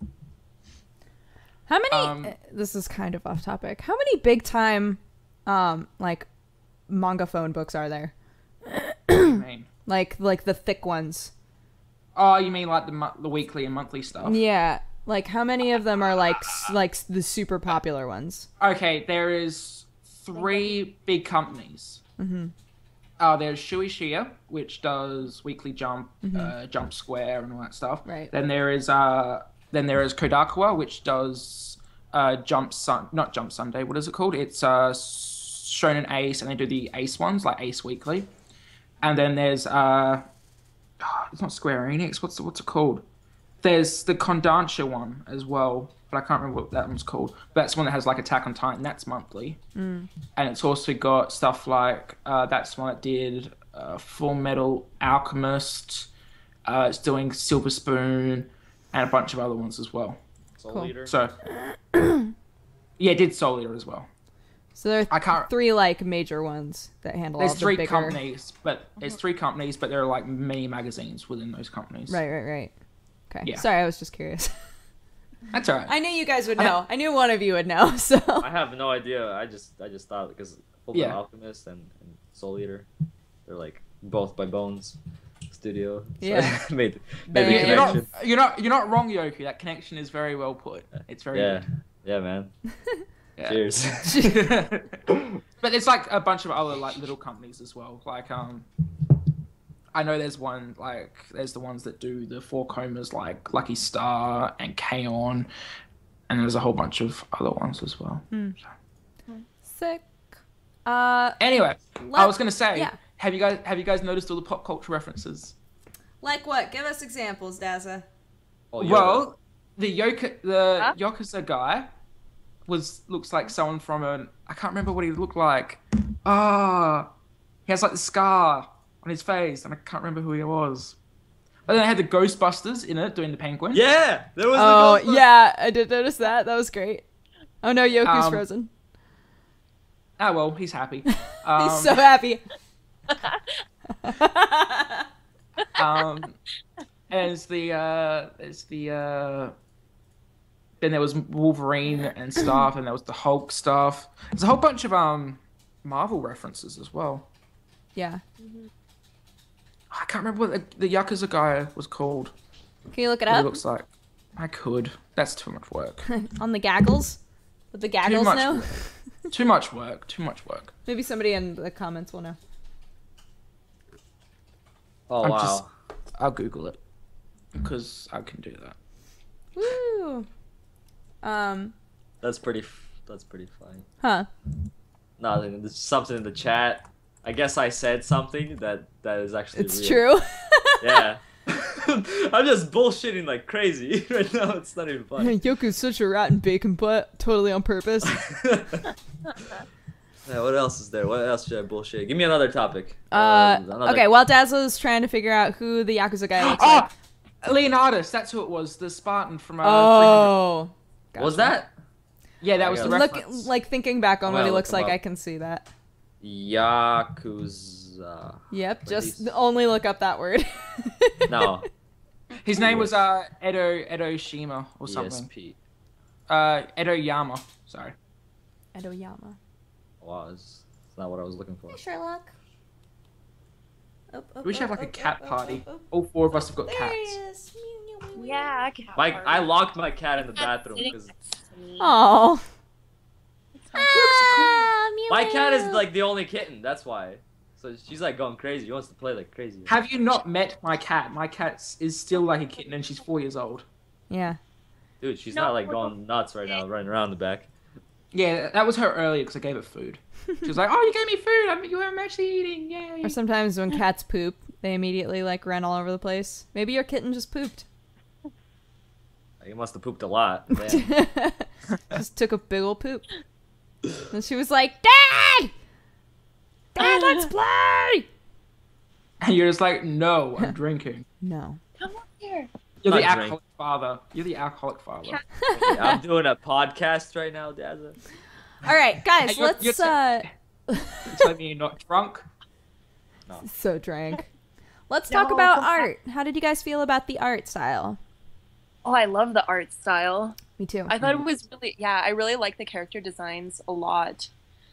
How many this is kind of off topic. How many big time like manga phone books are there? What do you mean? Like the thick ones. Oh, you mean like the weekly and monthly stuff? Yeah. Like how many of them are like the super popular ones? Okay, there is 3 big companies. Mm-hmm. There's Shueisha, which does Weekly Jump, Jump Square, and all that stuff. Right. Then there is Kodakuwa, which does not Jump Sunday. What is it called? It's Shonen Ace, and they do the Ace ones, like Ace Weekly. And then there's it's not Square Enix. What's it called? There's the Kondansha one as well. but I can't remember what that one's called. But that's one that has like Attack on Titan. That's monthly, and it's also got stuff like that's one that did Full Metal Alchemist. It's doing Silver Spoon and a bunch of other ones as well. Soul Eater. So yeah, it did Soul Eater as well. So there I are can't. three like major ones that handle There's all the three bigger... companies, but it's three companies, but there are like many magazines within those companies. Right. Okay. Yeah. Sorry, I was just curious. That's alright. I knew you guys would know. I knew one of you would know. So I have no idea. I just thought because Full Metal Alchemist and Soul Eater, they're like both by Bones Studio. So Yeah. made the They- connection. You're not wrong, Yoku. That connection is very well put. It's very good. Yeah, man. Yeah. Cheers. But it's like a bunch of other like little companies as well. Like I know there's one like there's the ones that do the Four Comas like Lucky Star and K-On! And there's a whole bunch of other ones as well. sick. Anyway, I Let- was gonna say, yeah. have you guys noticed all the pop culture references? Like what? Give us examples, Dazza. Oh, Yoda. Well, the Yakuza guy looks like someone from I can't remember what he looked like. He has like the scar on his face, and I can't remember who he was. But then I had the Ghostbusters in it doing the penguin. Yeah, there was. Oh, the Ghostbusters. yeah, I did notice that. That was great. Oh no, Yoku's frozen. Ah, well, he's happy. He's so happy. And then there was Wolverine and stuff, and there was the Hulk stuff. There's a whole bunch of Marvel references as well. Yeah. I can't remember what the Yakuza guy was called. Can you look it What he up? looks like. I could. That's too much work. On the gaggles? Would the gaggles much know? work. Too much work. Too much work. Maybe somebody in the comments will know. Oh I'm wow. just- I'll Google it because I can do that. Woo! That's pretty funny. Huh. Nothing. There's something in the chat. I guess I said something that is actually It's real. true. Yeah. I'm just bullshitting like crazy right now. It's not even funny. Yoku's such a rotten bacon butt, totally on purpose. Yeah, what else is there? What else should I bullshit? Give me another topic. Okay, while Dazzle's trying to figure out who the Yakuza guy looks like. Leonidas. That's who it was. The Spartan from 300. Oh. Was that Yeah, that was the Look, reference. like thinking back on I'm what gonna he look looks him like, up. I can see that. Yakuza? Yep, just Release. only look up that word. No. His name was Edo Shima or something. ESP. Edo Yama. Sorry. Edoyama. Wow, it's not what I was looking for. Sherlock. We should have like a cat party. All four of us have got There cats. he is. Yeah. I locked my cat in the bathroom because Oh. my cat is like the only kitten. That's why. So she's like going crazy. She wants to play like crazy. Have you not met my cat? My cat is still like a kitten and she's 4 years old. Yeah. Dude, she's No, not like going nuts right now, running around the back. Yeah, that was her earlier because I gave it food. She was like, "Oh, you gave me food. I'm actually eating. Yay!" Or sometimes when cats poop, they immediately like run all over the place. Maybe your kitten just pooped. You must have pooped a lot. Damn. Just took a big ol' poop. And she was like, Dad! Dad, let's play! And you're just like, "No, I'm drinking." No. Come on here. You're the Not drink. alcoholic father. You're the alcoholic father. Cat. I'm doing a podcast right now, Dazza. All right, guys, Hey, you're- let's, You're telling me you're not drunk? so drank. Let's talk No, about come back. art. How did you guys feel about the art style? Oh, I love the art style. Me too. I thought it was really, I really like the character designs a lot.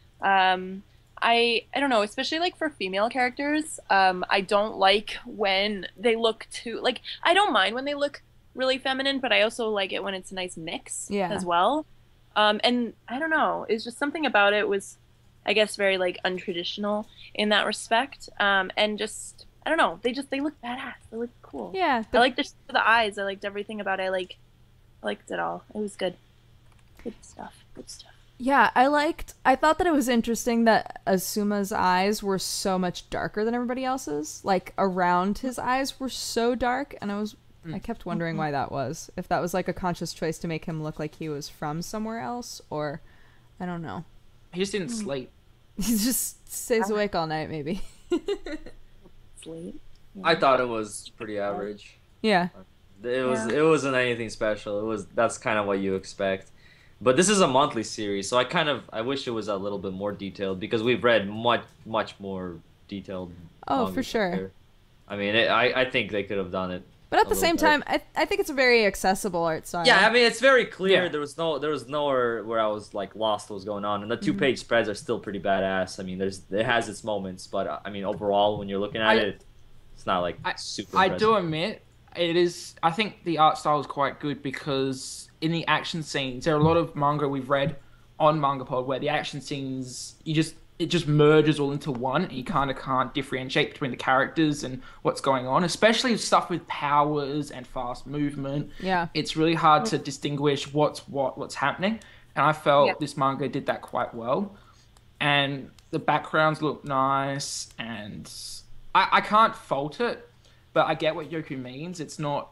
I don't know, especially like for female characters. I don't like when they look too like. I don't mind when they look really feminine, but I also like it when it's a nice mix as well. And I don't know, it's just something about it was, I guess, very like untraditional in that respect. And just I don't know, they look badass. They look cool. Yeah. I liked the eyes. I liked everything about it. I liked it all. It was good. Good stuff. Good stuff. Yeah, I thought that it was interesting that Asuma's eyes were so much darker than everybody else's. Like, around his eyes were so dark, and I was I kept wondering why that was. If that was like a conscious choice to make him look like he was from somewhere else, or I don't know. He just didn't sleep. He just stays awake all night, maybe. Sleep. I thought it was pretty average. Yeah. It wasn't anything special. That's kind of what you expect. But this is a monthly series, so I wish it was a little bit more detailed because we've read much more detailed. Oh, manga for sure. here. I mean, I think they could have done it. But at the a same little time, I think it's a very accessible art style. Yeah, I mean it's very clear. Yeah. There was nowhere where I was like lost what was going on, and the 2-page spreads are still pretty badass. I mean, it has its moments, but I mean overall, when you're looking at it, it's not like super. I impressive. do admit it is. I think the art style is quite good because in the action scenes, there are a lot of manga we've read on MangaPod where the action scenes it just merges all into one, and you kind of can't differentiate between the characters and what's going on, especially stuff with powers and fast movement. Yeah. It's really hard to distinguish what's happening, and I felt this manga did that quite well. And the backgrounds look nice, and I can't fault it, but I get what Yoku means. It's not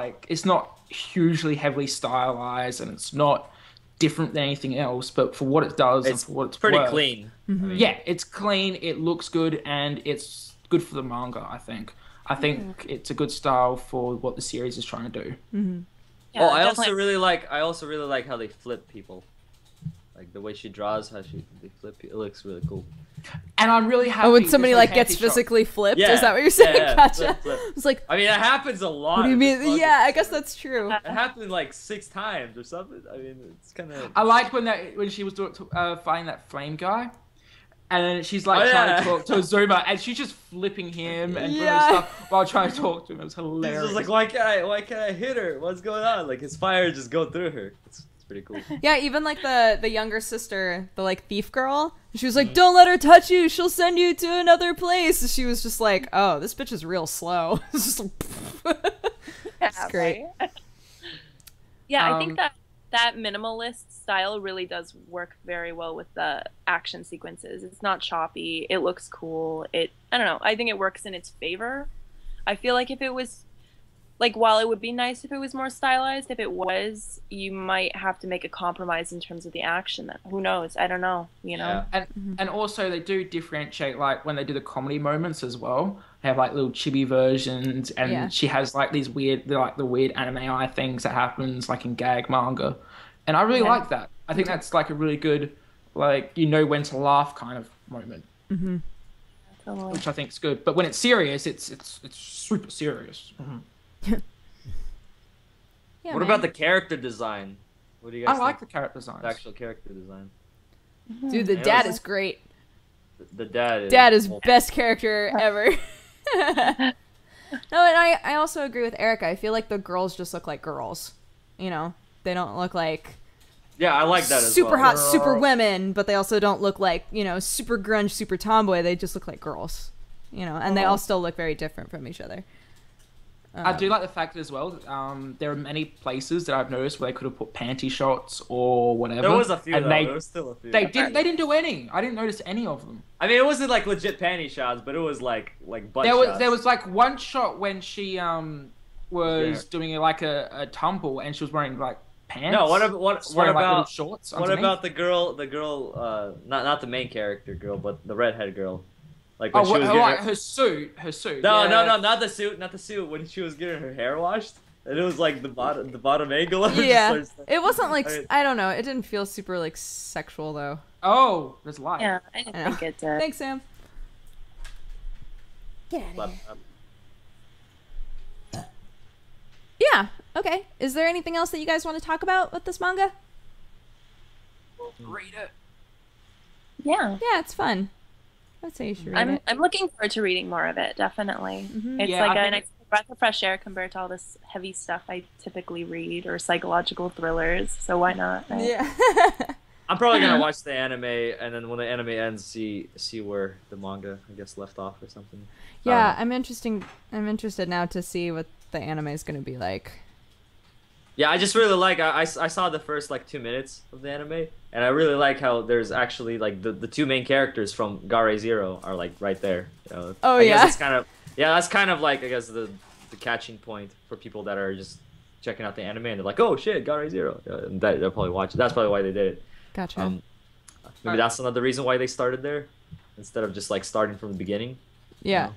hugely heavily stylized, and it's not different than anything else, but for what it does and for what it's pretty worth, clean. I mean, yeah, it's clean, it looks good, and it's good for the manga. I think it's a good style for what the series is trying to do. Yeah, I definitely. also really like how they flip people, like the way she draws, they flip. It looks really cool. And I'm really happy. Oh, when somebody there's no like gets panty shot. physically flipped, Yeah, is that what you're saying? yeah, Gotcha. flip. It's like, I mean, it happens a lot. what do you in this mean? manga. Yeah, I guess that's true. It happened like 6 times or something. I mean, it's kind of. I liked when she was fighting that flame guy, and then she's like trying to talk to Azuma, and she's just flipping him and doing stuff while trying to talk to him. It was hilarious. He's just like, why can't I hit her? What's going on? Like his fire just go through her. It's pretty cool. Yeah, even like the younger sister, the like thief girl, she was like, "Don't let her touch you. She'll send you to another place." She was just like, "Oh, this bitch is real slow." It's just like, it's great. Right? Yeah, I think Um, that minimalist style really does work very well with the action sequences. It's not choppy. It looks cool. I don't know. I think it works in its favor. I feel like if it was like, while it would be nice if it was more stylized, if it was, you might have to make a compromise in terms of the action. Who knows? I don't know, you know? Yeah. And also they do differentiate, like when they do the comedy moments as well. They have like little chibi versions, and she has like these weird, the weird anime eye things that happens like in gag manga, and I really like that. I think that's like a really good, like, you know when to laugh kind of moment, Totally. which I think is good. But when it's serious, it's super serious. Yeah, What man. about the character design? What do you guys I like think? the character designs. The actual character design. Dude, the Yeah, dad it was- is great. The dad is. Dad is best character ever. No, and I also agree with Erica. I feel like the girls just look like girls. You know, they don't look like Yeah, I like that as super well. hot, super women, but they also don't look like, you know, super grunge, super tomboy. They just look like girls. You know, and they all still look very different from each other. I do like the fact as well. There are many places that I've noticed where they could have put panty shots or whatever. There was a few and though. There was still a few. They didn't do any. I didn't notice any of them. I mean, it wasn't like legit panty shots, but it was like butt There shots. was like one shot when she was doing like a tumble and she was wearing like pants. No, what She was what wearing, like, little about shorts? what underneath. about the girl? Not the main character girl, but the redhead girl. Like when Oh, she was getting her suit. No, yeah. no, not the suit, not the suit. When she was getting her hair washed, and it was like the bottom angle. of it just Yeah, starts- it wasn't like, I mean- I don't know. It didn't feel super like sexual though. Oh, there's light. Yeah, I didn't I know. think it did. Thanks, Sam. Get out of but, here. Yeah. Okay. Is there anything else that you guys want to talk about with this manga? Read it. Yeah. Yeah, it's fun. I'd say you should read it. I'm looking forward to reading more of it, definitely. It's Yeah, like I a think nice breath of fresh air compared to all this heavy stuff I typically read, or psychological thrillers, so why not? Right? Yeah. I'm probably gonna watch the anime, and then when the anime ends, see where the manga, I guess, left off or something. Yeah, I'm interested now to see what the anime is going to be like. Yeah, I just really like. I saw the first like 2 minutes of the anime, and I really like how there's actually like the two main characters from Gare Zero are like right there. You know? Oh, I guess yeah? it's kind of that's kind of like, I guess, the the catching point for people that are just checking out the anime and they're like, oh shit, God Ray Zero. And they'll probably watch it. That's probably why they did it. Gotcha. Maybe that's another reason why they started there instead of just like starting from the beginning. Yeah.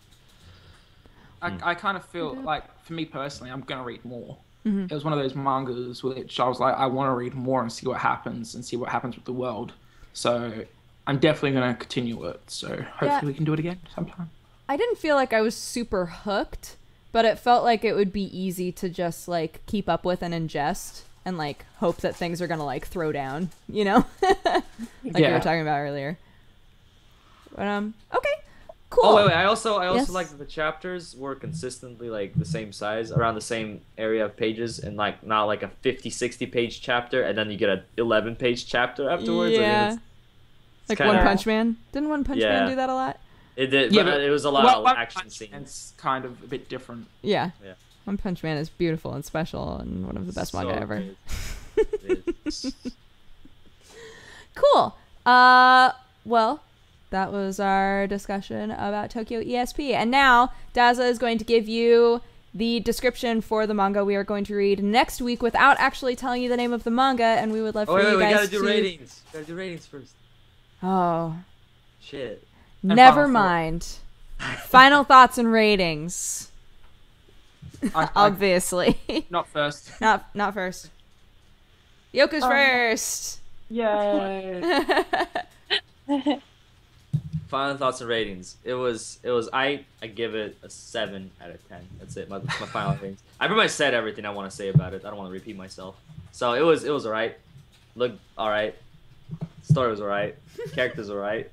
I kind of feel like, for me personally, I'm gonna read more. Mm-hmm. It was one of those mangas which I was like, I want to read more and see what happens with the world. So I'm definitely gonna continue it. So hopefully we can do it again sometime. I didn't feel like I was super hooked, but it felt like it would be easy to just like keep up with and ingest and like hope that things are gonna like throw down, you know? Like you were talking about earlier. But okay. Cool. Oh wait, I also Yes. like that the chapters were consistently like the same size, around the same area of pages, and like not like a 50-60 page chapter and then you get a 11-page chapter afterwards. Yeah. It's Like kinda- One Punch Man. Didn't One Punch Man do that a lot? It did, Yeah, but but it was a lot of action scenes. It's kind of a bit different. Yeah. Yeah. One Punch Man is beautiful and special and one of the best manga ever. good. It is. Cool. Well, that was our discussion about Tokyo ESP. And now Daza is going to give you the description for the manga we are going to read next week without actually telling you the name of the manga, and we would love for Oh, wait, you we guys gotta do to ratings. Gotta do ratings first. Oh, Shit. never final thought. mind. Final thoughts and ratings. I, Obviously. not first. not first. Yoko's first. Yay! Final thoughts and ratings. It was I give it a 7 out of 10. That's it. My final ratings. I pretty much said everything I want to say about it. I don't want to repeat myself. So it was alright. Looked alright. Story was alright. Characters alright.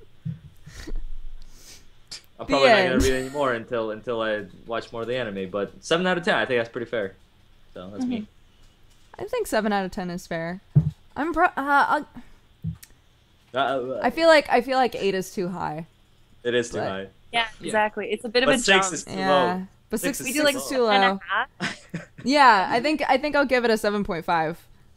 I'm probably not gonna end. read any more until I watch more of the anime. But 7 out of 10. I think that's pretty fair. So that's me. I think 7 out of 10 is fair. I feel like 8 is too high. It is too But- high. Yeah, exactly. It's a bit But of a 6 jump. is too Yeah. low. But 6 6 is We do like too is too and low. a half. Yeah, I think I'll give it a 7.5.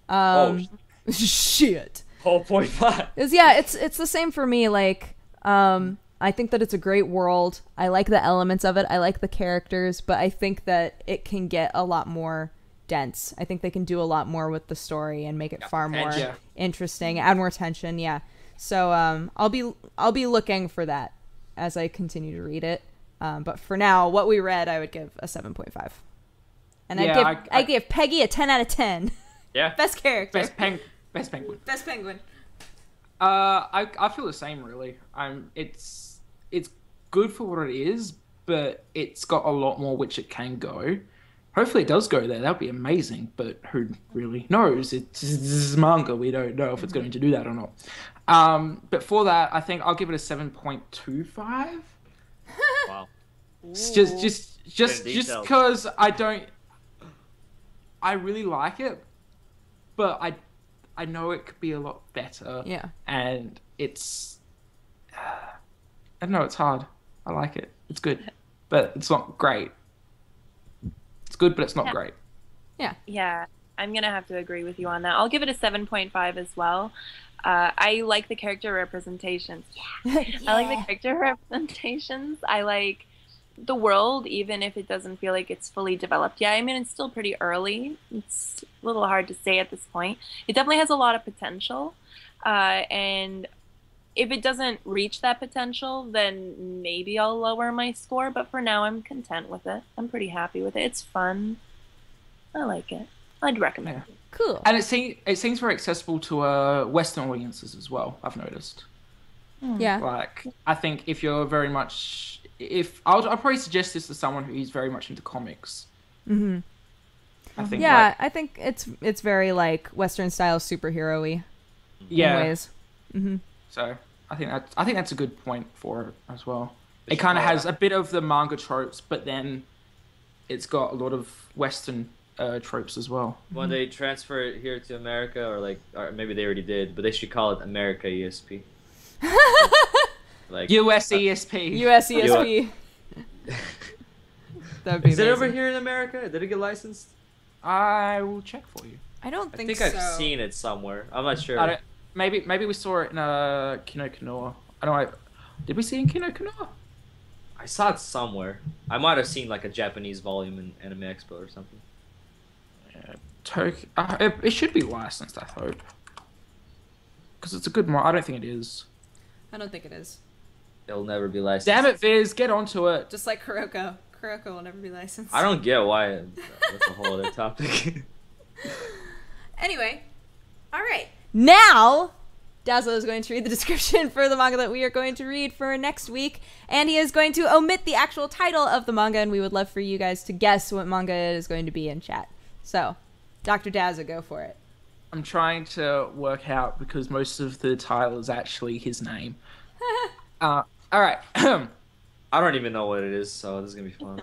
Shit. Whole point 5. It's the same for me. Like, I think that it's a great world. I like the elements of it. I like the characters, but I think that it can get a lot more dense. I think they can do a lot more with the story and make it far more tension. interesting, add more tension. Yeah. So I'll be looking for that as I continue to read it. But for now, what we read, I would give a 7.5. And Yeah, I give Peggy a 10 out of 10. Yeah. Best character. Best penguin. Best penguin. I feel the same really. It's good for what it is, but it's got a lot more which it can go. Hopefully it does go there. That'd be amazing, but who really knows? It's manga. We don't know if it's going to do that or not. But for that, I think I'll give it a 7.25. Wow. It's just details. because I really like it, but I know it could be a lot better. Yeah. And it's I don't know, it's hard. I like it. It's good, but it's not great. It's good, but it's not great. Yeah, I'm gonna have to agree with you on that. I'll give it a 7.5 as well. I like the character representations. Yeah. I like the character representations. I like the world, even if it doesn't feel like it's fully developed yet. I mean, it's still pretty early. It's a little hard to say at this point. It definitely has a lot of potential. And if it doesn't reach that potential, then maybe I'll lower my score. But for now, I'm content with it. I'm pretty happy with it. It's fun. I like it. I'd recommend it. Cool. And it seems very accessible to Western audiences as well. I've noticed. Yeah. Like, I think if you're very much, I'll probably suggest this to someone who's very much into comics. Mm-hmm. I think. Yeah, like, I think it's very like Western style superhero-y yeah. in ways. Mm-hmm. So I think that's a good point for it as well. It kind of has a bit of the manga tropes, but then it's got a lot of Western tropes as well. When they transfer it here to America, or maybe they already did, but they should call it America ESP. Like US ESP. US ESP. That would be Is it over amazing. here in America? Did it get licensed? I will check for you. I don't I think, think so. I've seen it somewhere. I'm not sure. I don't, maybe we saw it in Kino Kanoa. I don't know. Did we see it in Kino Kanoa? I saw it somewhere. I might have seen like a Japanese volume in Anime Expo or something. It should be licensed, I hope. Because it's a good manga. I don't think it is. I don't think it is. It'll never be licensed. Damn it, Viz, get onto it. Just like Kuroko. Kuroko will never be licensed. I don't get why. That's a whole other topic. Anyway, all right. Now, Dazzle is going to read the description for the manga that we are going to read for next week, and he is going to omit the actual title of the manga, and we would love for you guys to guess what manga it is going to be in chat. So, Dr. Dazzle, go for it. I'm trying to work out because most of the title is actually his name. All right. I don't even know what it is, so this is gonna be fun.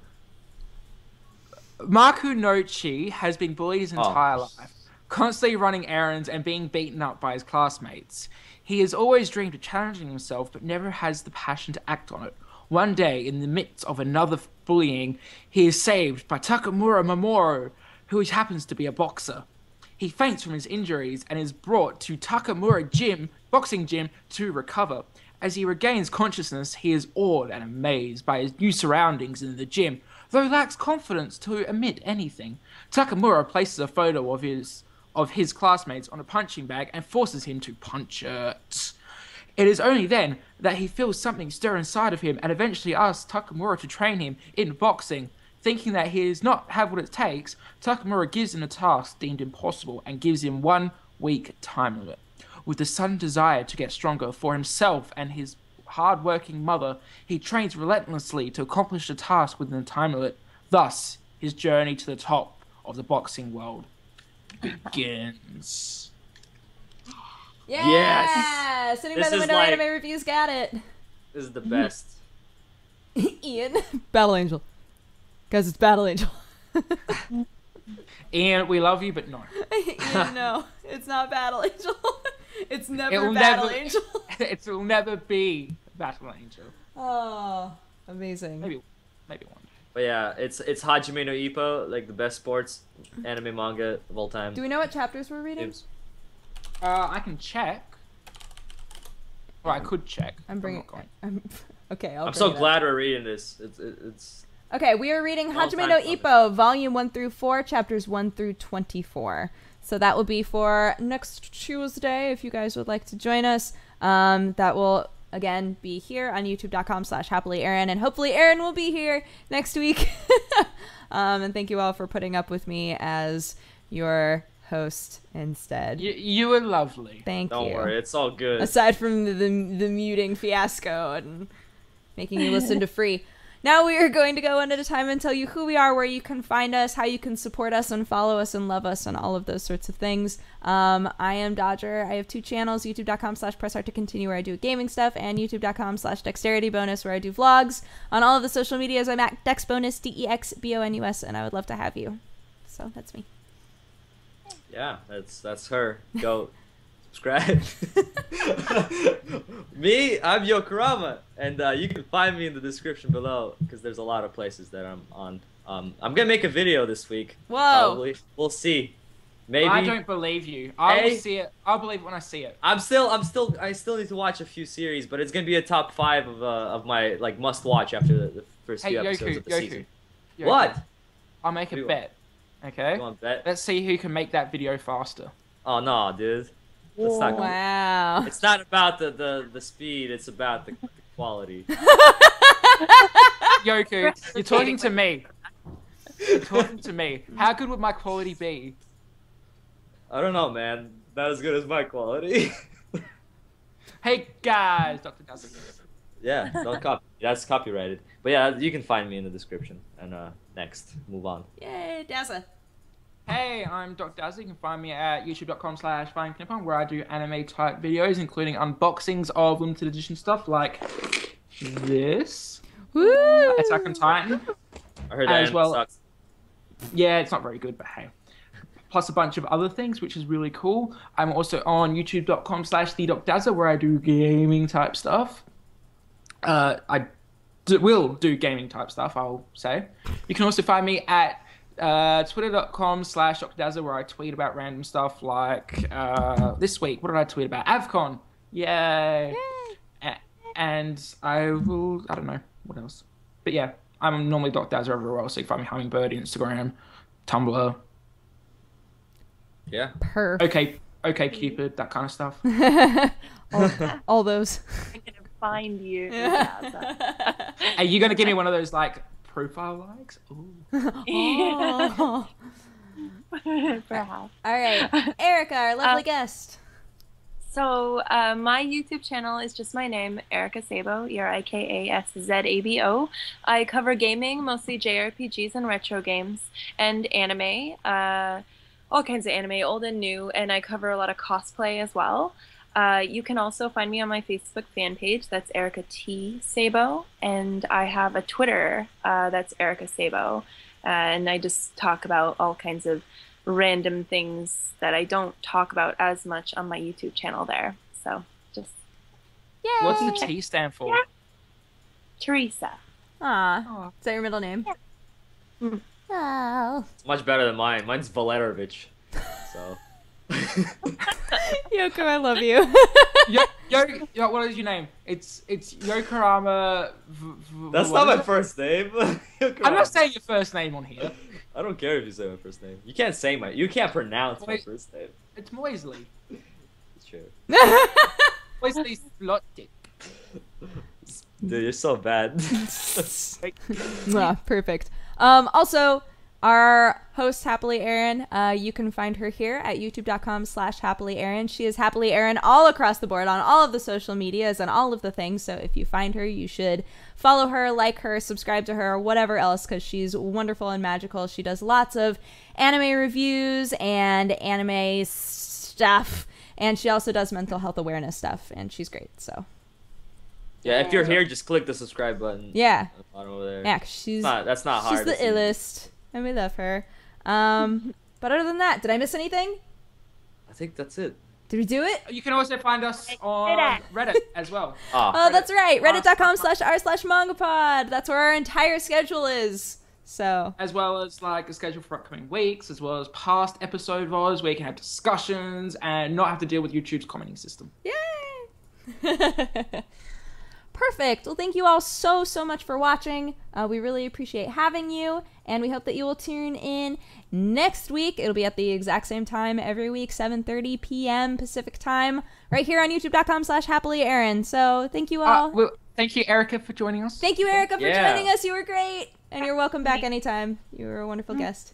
Makunochi has been bullied his entire life, constantly running errands and being beaten up by his classmates. He has always dreamed of challenging himself, but never has the passion to act on it. One day, in the midst of another bullying, he is saved by Takamura Mamoru, who happens to be a boxer. He faints from his injuries and is brought to Takamura boxing gym to recover. As he regains consciousness, he is awed and amazed by his new surroundings in the gym, though lacks confidence to admit anything. Takamura places a photo of his classmates on a punching bag and forces him to punch it. It is only then that he feels something stir inside of him and eventually asks Takamura to train him in boxing. Thinking that he does not have what it takes, Takamura gives him a task deemed impossible and gives him 1 week time limit. With the sudden desire to get stronger for himself and his hard-working mother, he trains relentlessly to accomplish the task within the time limit. Thus, his journey to the top of the boxing world begins. Yeah! Yes! Sitting This by the is window, like- Anime Reviews got it. This is the best. Ian. Battle Angel. Guys, it's Battle Angel. Ian, we love you, but no. Ian, no. It's not Battle Angel. It's never It will Battle never- Angel. It will never be Battle Angel. Oh, amazing. Maybe one day. But yeah, it's Hajime no Ippo, like the best sports anime manga of all time. Do we know what chapters we're reading? It's- I can check. Or I could check. I'm bringing. not going. Okay, I'm so glad we're reading this. It's Okay, we are reading Long Hajime time no coming. Ippo, Volume 1 through 4, Chapters 1 through 24. So that will be for next Tuesday, if you guys would like to join us. That will, again, be here on youtube.com/happily Aaron, and hopefully Aaron will be here next week. And thank you all for putting up with me as your host instead. You were lovely. Thank don't you. worry, it's all good. Aside from the muting fiasco and making you listen to free. Now we are going to go one at a time and tell you who we are, where you can find us, how you can support us and follow us and love us and all of those sorts of things. I am Dodger. I have 2 channels, youtube.com/pressart to where I do gaming stuff, and youtube.com/dexteritybonus where I do vlogs. On all of the social medias, I'm at dexbonus, DEXBONUS, and I would love to have you. So that's me. Yeah, that's her. Go subscribe. Me, I'm Yokorama, and you can find me in the description below because there's a lot of places that I'm on. I'm gonna make a video this week. Whoa. Probably. We'll see. Maybe. I don't believe you. I will Hey. see it. I'll believe it when I see it. I still need to watch a few series, but it's gonna be a top 5 of my like must watch after the first Hey, few episodes of the Yoku. season. Yoku, What? I'll make a What do you bet. Okay? You want to bet? Let's see who can make that video faster. Oh no, dude. That's not good. Wow. It's not about the speed, it's about the quality. Yoku, you're talking to me. You're talking to me. How good would my quality be? I don't know, man. Not as good as my quality. Hey guys, Dr. Dazza. Yeah, don't copy. That's copyrighted. But yeah, you can find me in the description. And next, move on. Yay, Daza. Hey, I'm Dr. Dazza. You can find me at youtube.com/findknippon where I do anime type videos, including unboxings of limited edition stuff like this. Woo! Attack on Titan. I heard that As anime well- sucks. Yeah, it's not very good, but hey. Plus a bunch of other things, which is really cool. I'm also on youtube.com/thedocdazza where I do gaming type stuff. Will do gaming type stuff, I'll say. You can also find me at twitter.com/drdazza where I tweet about random stuff like this week. What did I tweet about? AvCon. Yay. And I don't know. What else? But yeah, I'm normally Dr. Dazza everywhere else. So you can find me Hummingbird, Instagram, Tumblr, Yeah. okay Cupid, that kind of stuff. all those. I'm gonna find you. Yeah, Are you gonna give me one of those like profile likes? Ooh. Oh. perhaps. All right, Erica, our lovely guest. So my YouTube channel is just my name, Erica Sabo, ErikaSzabo. I cover gaming, mostly JRPGs and retro games, and anime, all kinds of anime, old and new, and I cover a lot of cosplay as well. You can also find me on my Facebook fan page, that's Erica T. Sabo, and I have a Twitter, that's Erica Sabo, and I just talk about all kinds of random things that I don't talk about as much on my YouTube channel there. So just Yeah. What's the T stand for? Teresa. Aw. Is that your middle name? Mm. Oh. It's much better than mine. Mine's Valerovich. So. Yoko, I love you. What is your name? It's Yokorama. That's what not my is it? first name. I'm not saying your first name on here. I don't care if you say my first name. You can't say you can't pronounce my Wait. first name. It's Moisley. It's true. Moisley Slotdick. Dude, you're so bad. Perfect. Also, our host, Happily Erin, you can find her here at youtube.com/Happily Erin. She is Happily Erin all across the board on all of the social medias and all of the things. So if you find her, you should follow her, like her, subscribe to her, whatever else, because she's wonderful and magical. She does lots of anime reviews and anime stuff. And she also does mental health awareness stuff. And she's great. So Yeah, if you're here, just click the subscribe button. yeah. At the bottom over there. Yeah, 'cause she's That's not hard. she's the It's easy. illest, and we love her. But other than that, did I miss anything? I think that's it. Did we do it? You can also find us on Reddit as well. Oh, that's right. Reddit.com/r/mangapod. That's where our entire schedule is. So As well as like a schedule for upcoming weeks, as well as past episode VODs where you can have discussions and not have to deal with YouTube's commenting system. yay! Perfect. Well, thank you all so much for watching. We really appreciate having you, and we hope that you will tune in next week. It'll be at the exact same time every week, 7:30 p.m. Pacific time, right here on youtube.com/Happily Erin. So thank you all. Well, thank you, Erica, for joining us. Thank you, Erica, for Yeah. joining us. You were great, and you're welcome back anytime. You were a wonderful guest.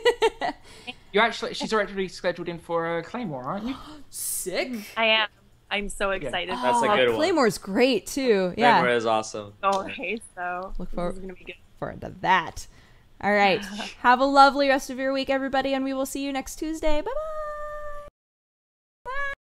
She's already scheduled in for Claymore, aren't you? Sick. I am. I'm so excited. That's a good one. Claymore's great too. Yeah. Claymore is awesome. Okay, so Look this forward- is gonna be good. Forward to that. All right. Have a lovely rest of your week, everybody, and we will see you next Tuesday. Bye bye.